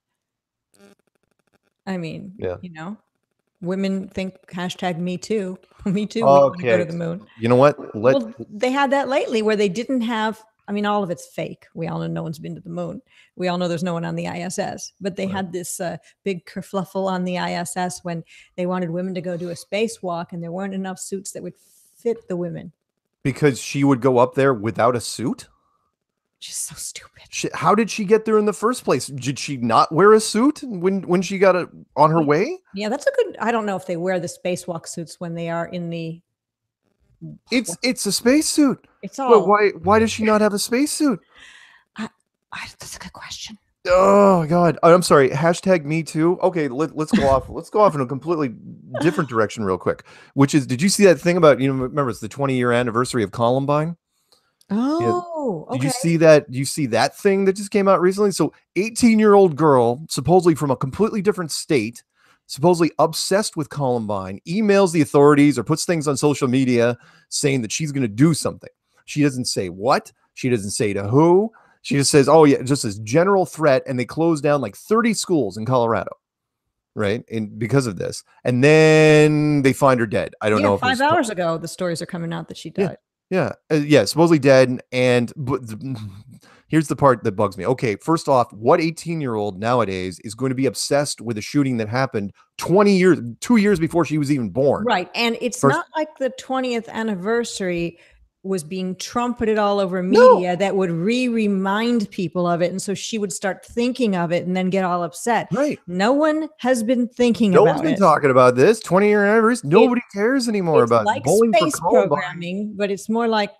I mean, Yeah. you know, women think hashtag me too. Me too. We want to go to Okay. the moon. You know what? Let Well, they had that lately where they didn't have, I mean, all of it's fake. We all know no one's been to the moon. We all know there's no one on the I S S, but they Right. had this uh, big kerfluffle on the I S S when they wanted women to go do a spacewalk and there weren't enough suits that would fit the women. because she would go up there without a suit? Just so stupid. She, how did she get there in the first place? Did she not wear a suit when when she got it on her way? Yeah, that's a good. I don't know if they wear the spacewalk suits when they are in the. It's it's a spacesuit. It's But all. why why does she not have a spacesuit? I, that's a good question. Oh God! Oh, I'm sorry. Hashtag me too. Okay, let, let's go off. Let's go off in a completely different direction real quick. Which is, did you see that thing about, you know? Remember, it's the twenty year anniversary of Columbine. Oh, Did okay. you see that? Do you see that thing that just came out recently? So, eighteen year old girl, supposedly from a completely different state, supposedly obsessed with Columbine, emails the authorities or puts things on social media saying that she's going to do something. She doesn't say what. She doesn't say to who. She just says, oh, yeah, just this general threat. And they closed down like thirty schools in Colorado, right? And because of this. And then they find her dead. I don't yeah, know if it five was- hours ago, the stories are coming out that she Yeah. died. Yeah, uh, yeah, supposedly dead. And but the, here's the part that bugs me. Okay, first off, what eighteen year old nowadays is going to be obsessed with a shooting that happened twenty years, two years before she was even born? Right. And it's First- not like the twentieth anniversary was being trumpeted all over No. media that would re-remind people of it. And so she would start thinking of it and then get all upset. Right. No one has been thinking no about one's been it. talking about this twenty year anniversary. Nobody It, cares anymore it's about like bowling space for Columbine. programming, but it's more like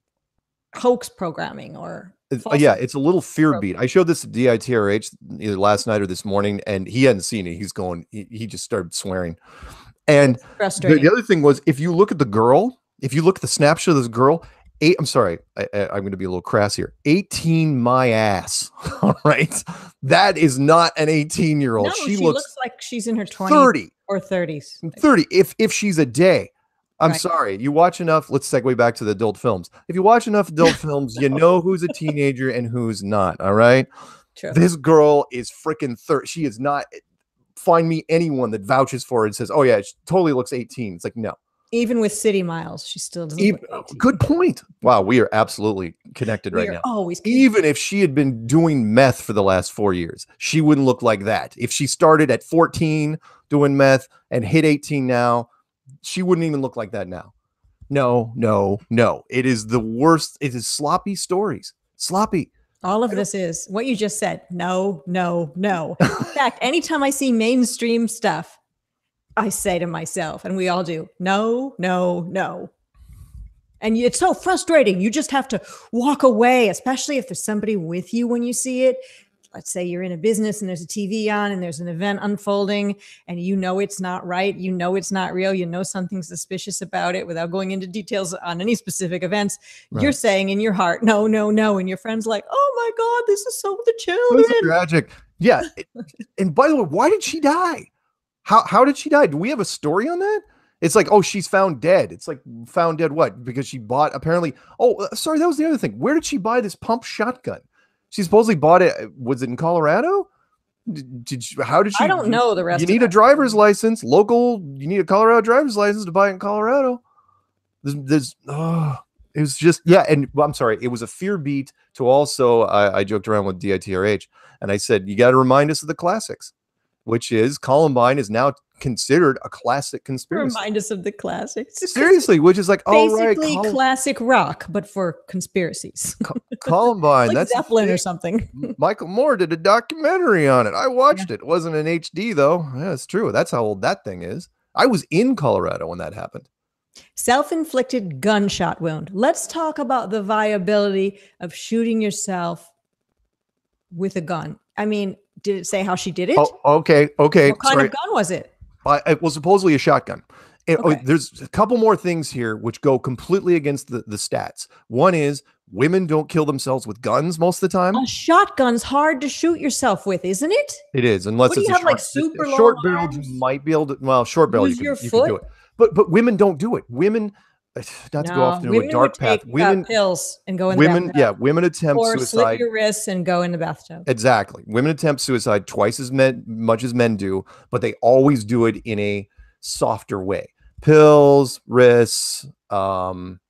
hoax programming or It's, uh, yeah, it's a little fear beat. I showed this to D I T R H either last night or this morning, and he hadn't seen it. He's going, he, he just started swearing. And the, the other thing was, if you look at the girl, if you look at the snapshot of this girl, eight, I'm sorry, I, I, I'm going to be a little crass here. eighteen, my ass. All right. That is not an eighteen year old. No, she, she looks, looks like she's in her twenties thirty or thirties. thirty. If, if she's a day. I'm Right. sorry. You watch enough. Let's segue back to the adult films. If you watch enough adult films, you know who's a teenager and who's not. All right. True. This girl is freaking thirty. She is not. Find me anyone that vouches for her and says, "Oh yeah, she totally looks eighteen." It's like, no. Even with city miles, she still doesn't. Even, look eighteen. Good point. Wow, we are absolutely connected We right are now. Always connected. Even if she had been doing meth for the last four years, she wouldn't look like that. If she started at fourteen doing meth and hit eighteen now, she wouldn't even look like that now. No, no, no. It is the worst. It is sloppy stories. Sloppy. All of this is what you just said. No, no, no. In fact, anytime I see mainstream stuff, I say to myself, and we all do, no, no, no. And it's so frustrating. You just have to walk away, especially if there's somebody with you when you see it. Let's say you're in a business and there's a T V on and there's an event unfolding and you know it's not right. You know it's not real. You know something suspicious about it without going into details on any specific events. Right. You're saying in your heart, no, no, no. And your friend's like, oh my God, this is so the children. This is tragic. Yeah. And by the way, why did she die? How, how did she die? Do we have a story on that? It's like, oh, she's found dead. It's like found dead what? Because she bought apparently. Oh, sorry. That was the other thing. Where did she buy this pump shotgun? She supposedly bought it. Was it in Colorado? Did, did she, how did she? I don't know the rest. You need of a driver's license, local. You need a Colorado driver's license to buy it in Colorado. There's, there's oh, it was just, yeah. And well, I'm sorry. It was a fear beat to also, I, I joked around with D I T R H and I said, you got to remind us of the classics, which is Columbine is now considered a classic conspiracy. Remind us of the classics. Seriously, which is like, oh, right. Basically Col- classic rock, but for conspiracies. Co- Columbine. Like that's Zeppelin or something. Michael Moore did a documentary on it. I watched yeah. it. It wasn't in H D though. Yeah, it's true. That's how old that thing is. I was in Colorado when that happened. Self-inflicted gunshot wound. Let's talk about the viability of shooting yourself with a gun. I mean, did it say how she did it? Oh, okay. Okay. What kind Sorry. of gun was it? I, it was supposedly a shotgun. And, okay. oh, there's a couple more things here which go completely against the, the stats. One is women don't kill themselves with guns most of the time. A shotgun's hard to shoot yourself with, isn't it? It is, unless what do it's you a have, short, like super a short long barrel. arms? You might be able to. Well, short barrel, Use you your can, you foot? can do it. But but women don't do it. Women, not to no, go off into women a dark would path. take, Women uh, pills and go in women, the yeah, women attempt or suicide. slit your wrists and go in the bathtub. Exactly, women attempt suicide twice as men, much as men do, but they always do it in a softer way. Pills, wrists, um,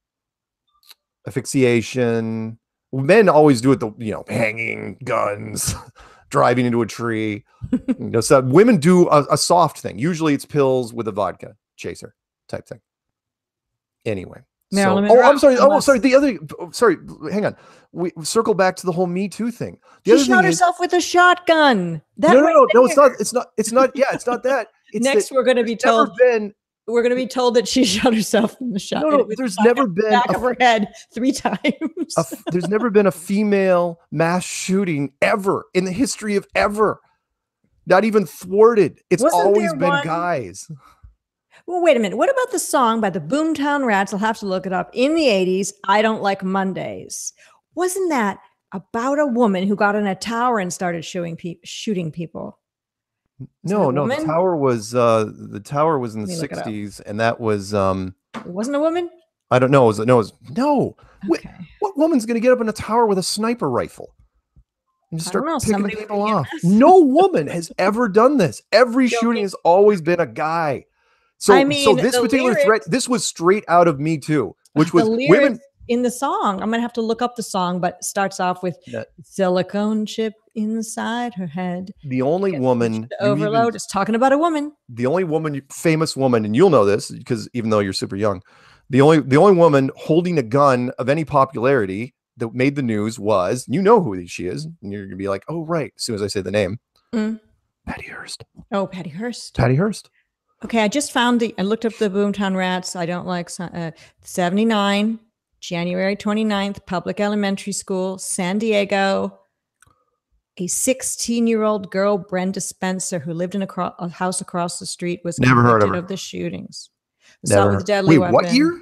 asphyxiation. Men always do it the you know hanging, guns, driving into a tree. you know, so women do a, a soft thing. Usually, it's pills with a vodka chaser type thing. Anyway, so, oh, I'm sorry. Oh, sorry. The other, oh, sorry. Hang on. We circle back to the whole Me Too thing. The she other shot thing herself is, with a shotgun. That no, no, right no, no. there. It's not. It's not. It's not. Yeah, it's not that. It's Next, that we're going to be told. Been, we're going to be told that she shot herself in the shot. No, no. There's never been back a, of her head three times. a, there's never been a female mass shooting ever in the history of ever. Not even thwarted. It's Wasn't always there been one? guys. Well, wait a minute. What about the song by the Boomtown Rats? I'll have to look it up. In the eighties, I Don't Like Mondays. Wasn't that about a woman who got in a tower and started shooting, pe- shooting people? Was no, no. woman? The tower was uh, the tower was in the Let me look it up. sixties, and that was um, It wasn't a woman? I don't know. It was, no, it was, no. Okay. What, what woman's going to get up in a tower with a sniper rifle and just I don't start know, picking somebody people with a off? gas. No woman has ever done this. Every Joking. shooting has always been a guy. So, I mean, so this the particular lyrics- threat, this was straight out of Me Too, which was the lyrics women. in the song. I'm going to have to look up the song, but it starts off with Yeah. silicone chip inside her head. The only Gets woman, switched to you overload. even- It's talking about a woman. the only woman, famous woman, and you'll know this because even though you're super young, The only the only woman holding a gun of any popularity that made the news was, you know who she is, and you're gonna be like, oh right, as soon as I say the name, Mm. Patty Hearst. Oh, Patty Hearst. Patty Hearst. Okay, I just found the. I looked up the Boomtown Rats. I don't like uh, seventy-nine, January twenty-ninth, public elementary school, San Diego. A sixteen-year-old girl, Brenda Spencer, who lived in a, cro- a house across the street, was Never heard of convicted her. of the shootings. Never. Assault with a deadly Wait, weapon. what year?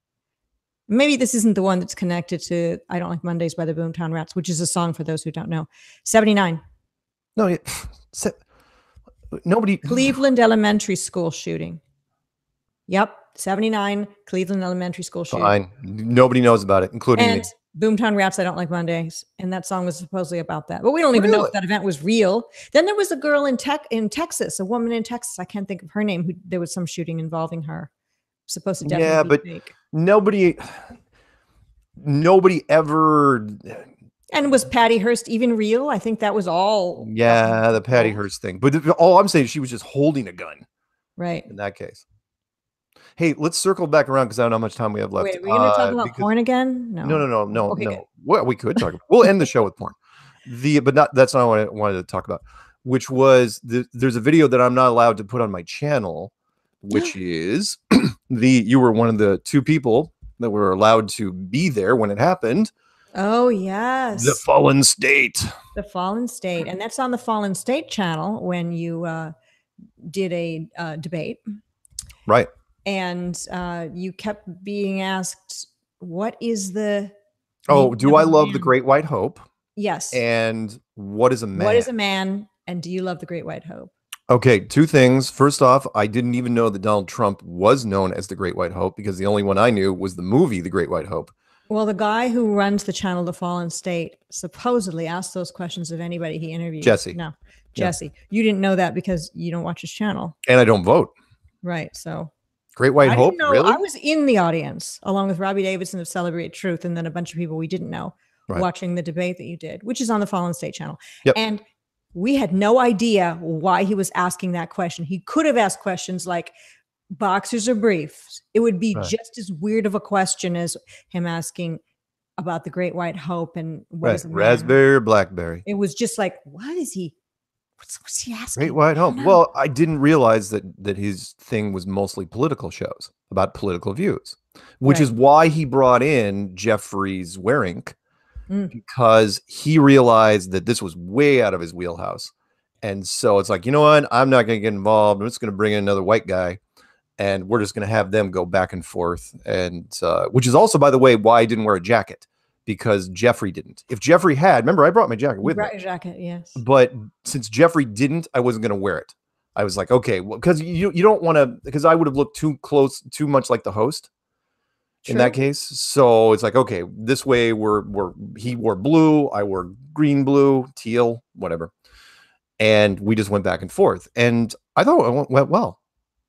Maybe this isn't the one that's connected to I Don't Like Mondays by the Boomtown Rats, which is a song for those who don't know. seventy-nine. No, yeah. Nobody. Cleveland Elementary School shooting. Yep, seventy-nine, Cleveland Elementary School shooting. Fine. Nobody knows about it, including and me. Boomtown Rats, I Don't Like Mondays. And that song was supposedly about that. But we don't even Really? know if that event was real. Then there was a girl in tech in Texas, a woman in Texas. I can't think of her name. Who there was some shooting involving her. Supposed to definitely Yeah, be but fake. nobody, nobody ever. And was Patty Hearst even real? I think that was all. Yeah, the Patty Hearst thing. But th- all I'm saying is she was just holding a gun. Right. In that case. Hey, let's circle back around because I don't know how much time we have left. Wait, are we going to talk uh, about because, porn again? No. No, no, no, no, Okay, no. good. Well, we could talk about. We'll end the show with porn. The but not that's not what I wanted to talk about. Which was the, there's a video that I'm not allowed to put on my channel, which is the you were one of the two people that were allowed to be there when it happened. Oh, yes. The Fallen State. The Fallen State. And that's on the Fallen State channel when you uh, did a uh, debate. Right. And uh, you kept being asked, what is the. Oh, do I love man? the Great White Hope? Yes. And what is a man? What is a man? And do you love the Great White Hope? Okay, two things. First off, I didn't even know that Donald Trump was known as the Great White Hope because the only one I knew was the movie The Great White Hope. Well, the guy who runs the channel The Fallen State supposedly asked those questions of anybody he interviewed. Jesse. No, Jesse. Yeah. You didn't know that because you don't watch his channel. And I don't vote. Right, so. Great White I Hope, didn't know, really? I was in the audience along with Robbie Davidson of Celebrate Truth and then a bunch of people we didn't know right. watching the debate that you did, which is on the Fallen State channel. Yep. And we had no idea why he was asking that question. He could have asked questions like boxers or briefs. It would be right. just as weird of a question as him asking about the Great White Hope and what right. is a man. Raspberry or blackberry. It was just like, what is he? What's, what's he asking? Great White Hope. Well, I didn't realize that that his thing was mostly political shows about political views, which right. is why he brought in Jeffrey's Waring, mm. because he realized that this was way out of his wheelhouse. And so it's like, you know what? I'm not going to get involved. I'm just going to bring in another white guy and we're just going to have them go back and forth. And uh, which is also, by the way, why I didn't wear a jacket. Because Jeffrey didn't. If Jeffrey had, remember, I brought my jacket with you brought me. Your jacket, yes. But since Jeffrey didn't, I wasn't going to wear it. I was like, okay, well, because you you don't want to, because I would have looked too close, too much like the host True. in that case. So it's like, okay, this way we're we're he wore blue, I wore green, blue, teal, whatever, and we just went back and forth, and I thought it went, went well.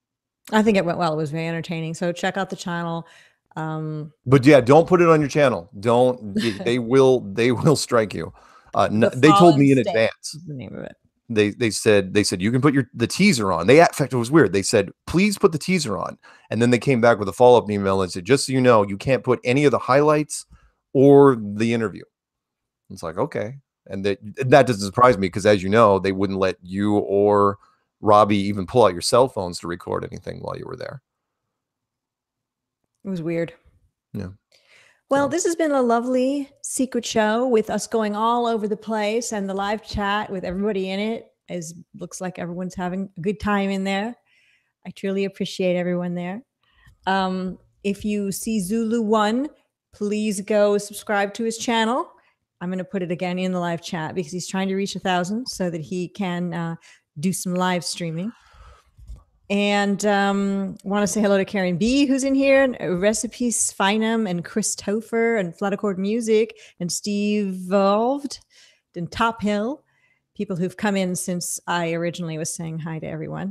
I think it went well. It was very entertaining. So check out the channel. Um, but yeah, don't put it on your channel. Don't. they will. They will strike you. Uh, the they told me in State advance. is the name of it. They they said they said you can put your the teaser on. They in fact it was weird. They said please put the teaser on, and then they came back with a follow up email and said just so you know you can't put any of the highlights or the interview. It's like okay, and that that doesn't surprise me because as you know they wouldn't let you or Robbie even pull out your cell phones to record anything while you were there. It was weird. Yeah. Well, so. This has been a lovely secret show with us going all over the place and the live chat with everybody in it. As looks like everyone's having a good time in there. I truly appreciate everyone there. Um, if you see Zulu One, please go subscribe to his channel. I'm going to put it again in the live chat because he's trying to reach a thousand so that he can uh, do some live streaming. And um, want to say hello to Karen B, who's in here, and Recipes Finum, and Christopher, and Fluttercord Music, and Steve Volved, and Top Hill, people who've come in since I originally was saying hi to everyone.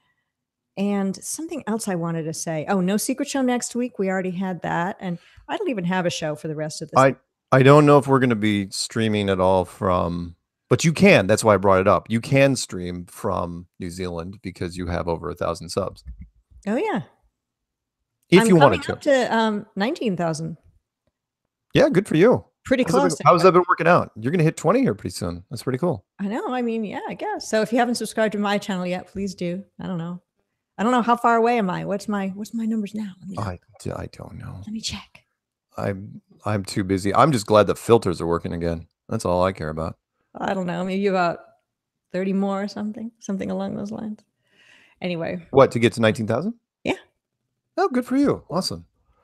And something else I wanted to say. Oh, no secret show next week. We already had that. And I don't even have a show for the rest of this. I, I don't know if we're going to be streaming at all from... But you can. That's why I brought it up. You can stream from New Zealand because you have over a thousand subs. Oh, yeah. If I'm you coming wanted to. up to um, nineteen thousand. Yeah, good for you. Pretty How's that close. been, how's Anyway. that been working out? You're going to hit twenty here pretty soon. That's pretty cool. I know. I mean, yeah, I guess. So if you haven't subscribed to my channel yet, please do. I don't know. I don't know how far away am I. What's my what's my numbers now? Let me look. I, I don't know. Let me check. I'm I'm too busy. I'm just glad the filters are working again. That's all I care about. I don't know. Maybe about thirty more or something, something along those lines. Anyway. What, to get to nineteen thousand? Yeah. Oh, good for you. Awesome.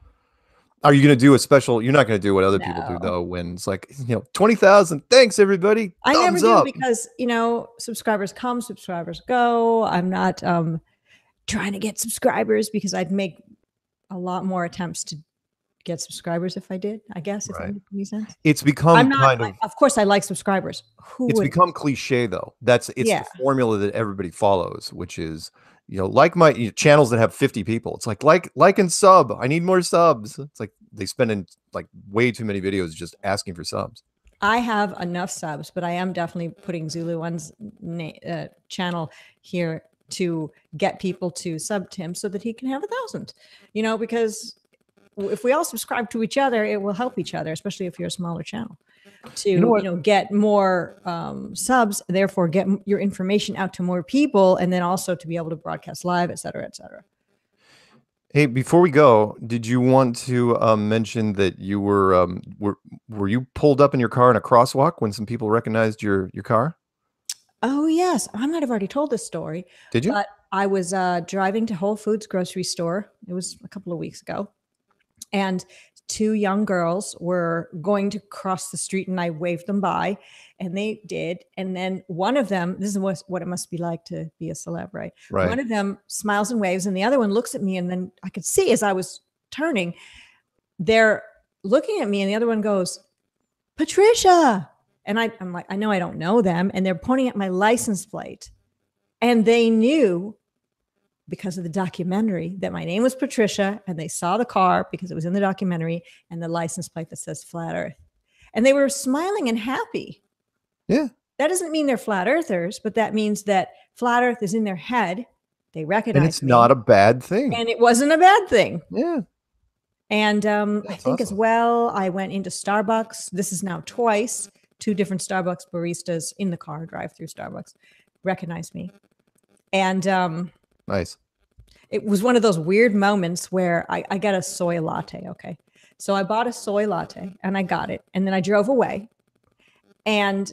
Are you going to do a special? You're not going to do what other No. people do, though, when it's like, you know, twenty thousand. Thanks, everybody. I Thumbs never do up. because, you know, subscribers come, subscribers go. I'm not um, trying to get subscribers because I'd make a lot more attempts to get subscribers if I did, I guess, if Right. that makes any sense. It's become I'm not, kind of, I, of course, I like subscribers. Who it's would? become cliche, though. That's, it's Yeah. the formula that everybody follows, which is, you know, like my you know, channels that have fifty people. It's like, like, like and sub. I need more subs. It's like they spend in like way too many videos just asking for subs. I have enough subs, but I am definitely putting Zulu One's uh, channel here to get people to sub to him so that he can have a thousand, you know, because if we all subscribe to each other, it will help each other, especially if you're a smaller channel, to you know, you know get more um, subs, therefore get your information out to more people, and then also to be able to broadcast live, et cetera, et cetera. Hey, before we go, did you want to um, mention that you were um, were were you pulled up in your car in a crosswalk when some people recognized your your car? Oh yes, I might have already told this story. Did you? But I was uh, driving to Whole Foods grocery store. It was a couple of weeks ago. And two young girls were going to cross the street and I waved them by and they did. And then one of them, this is what, what it must be like to be a celeb, right? Right. One of them smiles and waves and the other one looks at me, and then I could see as I was turning, they're looking at me and the other one goes, Patricia. And I, I'm like, I know I don't know them. And they're pointing at my license plate. And they knew because of the documentary that my name was Patricia, and they saw the car because it was in the documentary and the license plate that says Flat Earth. And they were smiling and happy. Yeah. That doesn't mean they're flat earthers, but that means that Flat Earth is in their head. They recognize And it's me, not a bad thing. and it wasn't a bad thing. Yeah. And um, I think awesome. as well, I went into Starbucks. This is now twice. Two different Starbucks baristas in the car, drive through Starbucks, recognized me. And um, nice. It was one of those weird moments where I, I got a soy latte. Okay. So I bought a soy latte and I got it. And then I drove away. And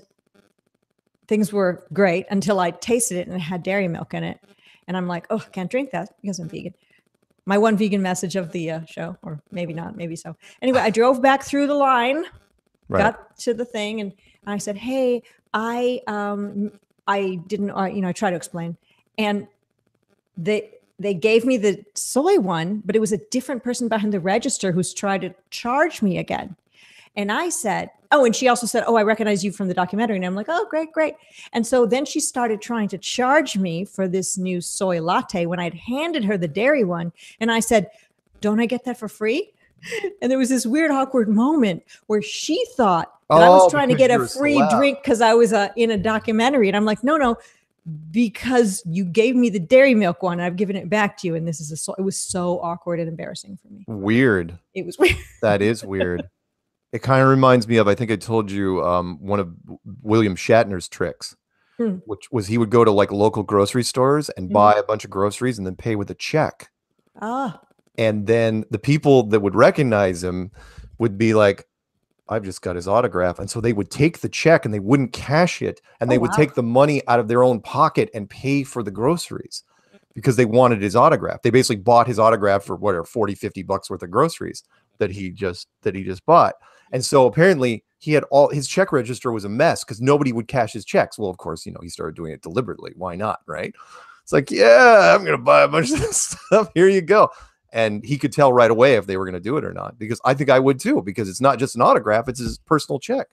things were great until I tasted it and it had dairy milk in it. And I'm like, oh, I can't drink that because I'm vegan. My one vegan message of the uh, show, or maybe not, maybe so. Anyway, I drove back through the line, right. got to the thing, and I said, hey, I um, I didn't, uh, you know, I tried to explain. And they they gave me the soy one, but it was a different person behind the register who's tried to charge me again. And I said, oh, and she also said, oh, I recognize you from the documentary. And I'm like, oh, great, great. And so then she started trying to charge me for this new soy latte when I'd handed her the dairy one. And I said, don't I get that for free? And there was this weird, awkward moment where she thought that oh, I was trying to get a free a drink because I was uh, in a documentary. And I'm like, no, no, because you gave me the dairy milk one. And I've given it back to you. And this is a soy. It was so awkward and embarrassing for me. Weird. It was weird. That is weird. It kind of reminds me of, I think I told you, um, one of William Shatner's tricks, hmm. which was he would go to like local grocery stores and hmm. buy a bunch of groceries and then pay with a check. Ah. And then the people that would recognize him would be like, I've just got his autograph. And so they would take the check and they wouldn't cash it. And they oh, would wow. take the money out of their own pocket and pay for the groceries because they wanted his autograph. They basically bought his autograph for what are forty, fifty bucks worth of groceries that he just, that he just bought. And so apparently he had all his check register was a mess because nobody would cash his checks. Well, of course, you know, he started doing it deliberately. Why not? Right. It's like, yeah, I'm going to buy a bunch of this stuff. Here you go. And he could tell right away if they were going to do it or not, because I think I would too, because it's not just an autograph. It's his personal check.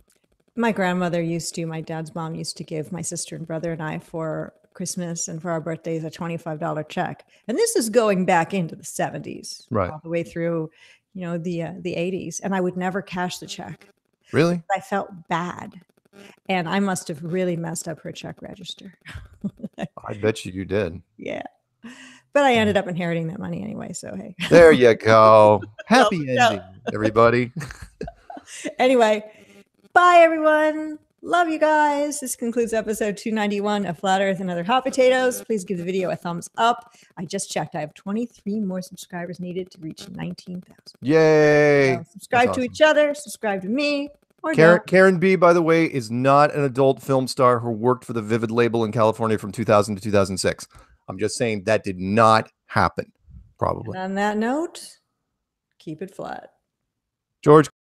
My grandmother used to, my dad's mom used to give my sister and brother and I for Christmas and for our birthdays a twenty-five dollar check. And this is going back into the seventies, right, all the way through, you know, the uh, the eighties. And I would never cash the check. Really? I felt bad. And I must have really messed up her check register. I bet you you did. Yeah. But I ended up inheriting that money anyway. So, hey. There you go. Happy No, no. ending, everybody. Anyway, bye, everyone. Love you guys. This concludes episode two ninety-one of Flat Earth and Other Hot Potatoes. Please give the video a thumbs up. I just checked. I have twenty-three more subscribers needed to reach nineteen thousand. Yay. So subscribe That's to awesome. each other. Subscribe to me. Or Karen, don't. Karen B, by the way, is not an adult film star who worked for the Vivid label in California from two thousand to two thousand six. I'm just saying that did not happen, probably. And on that note, keep it flat. George.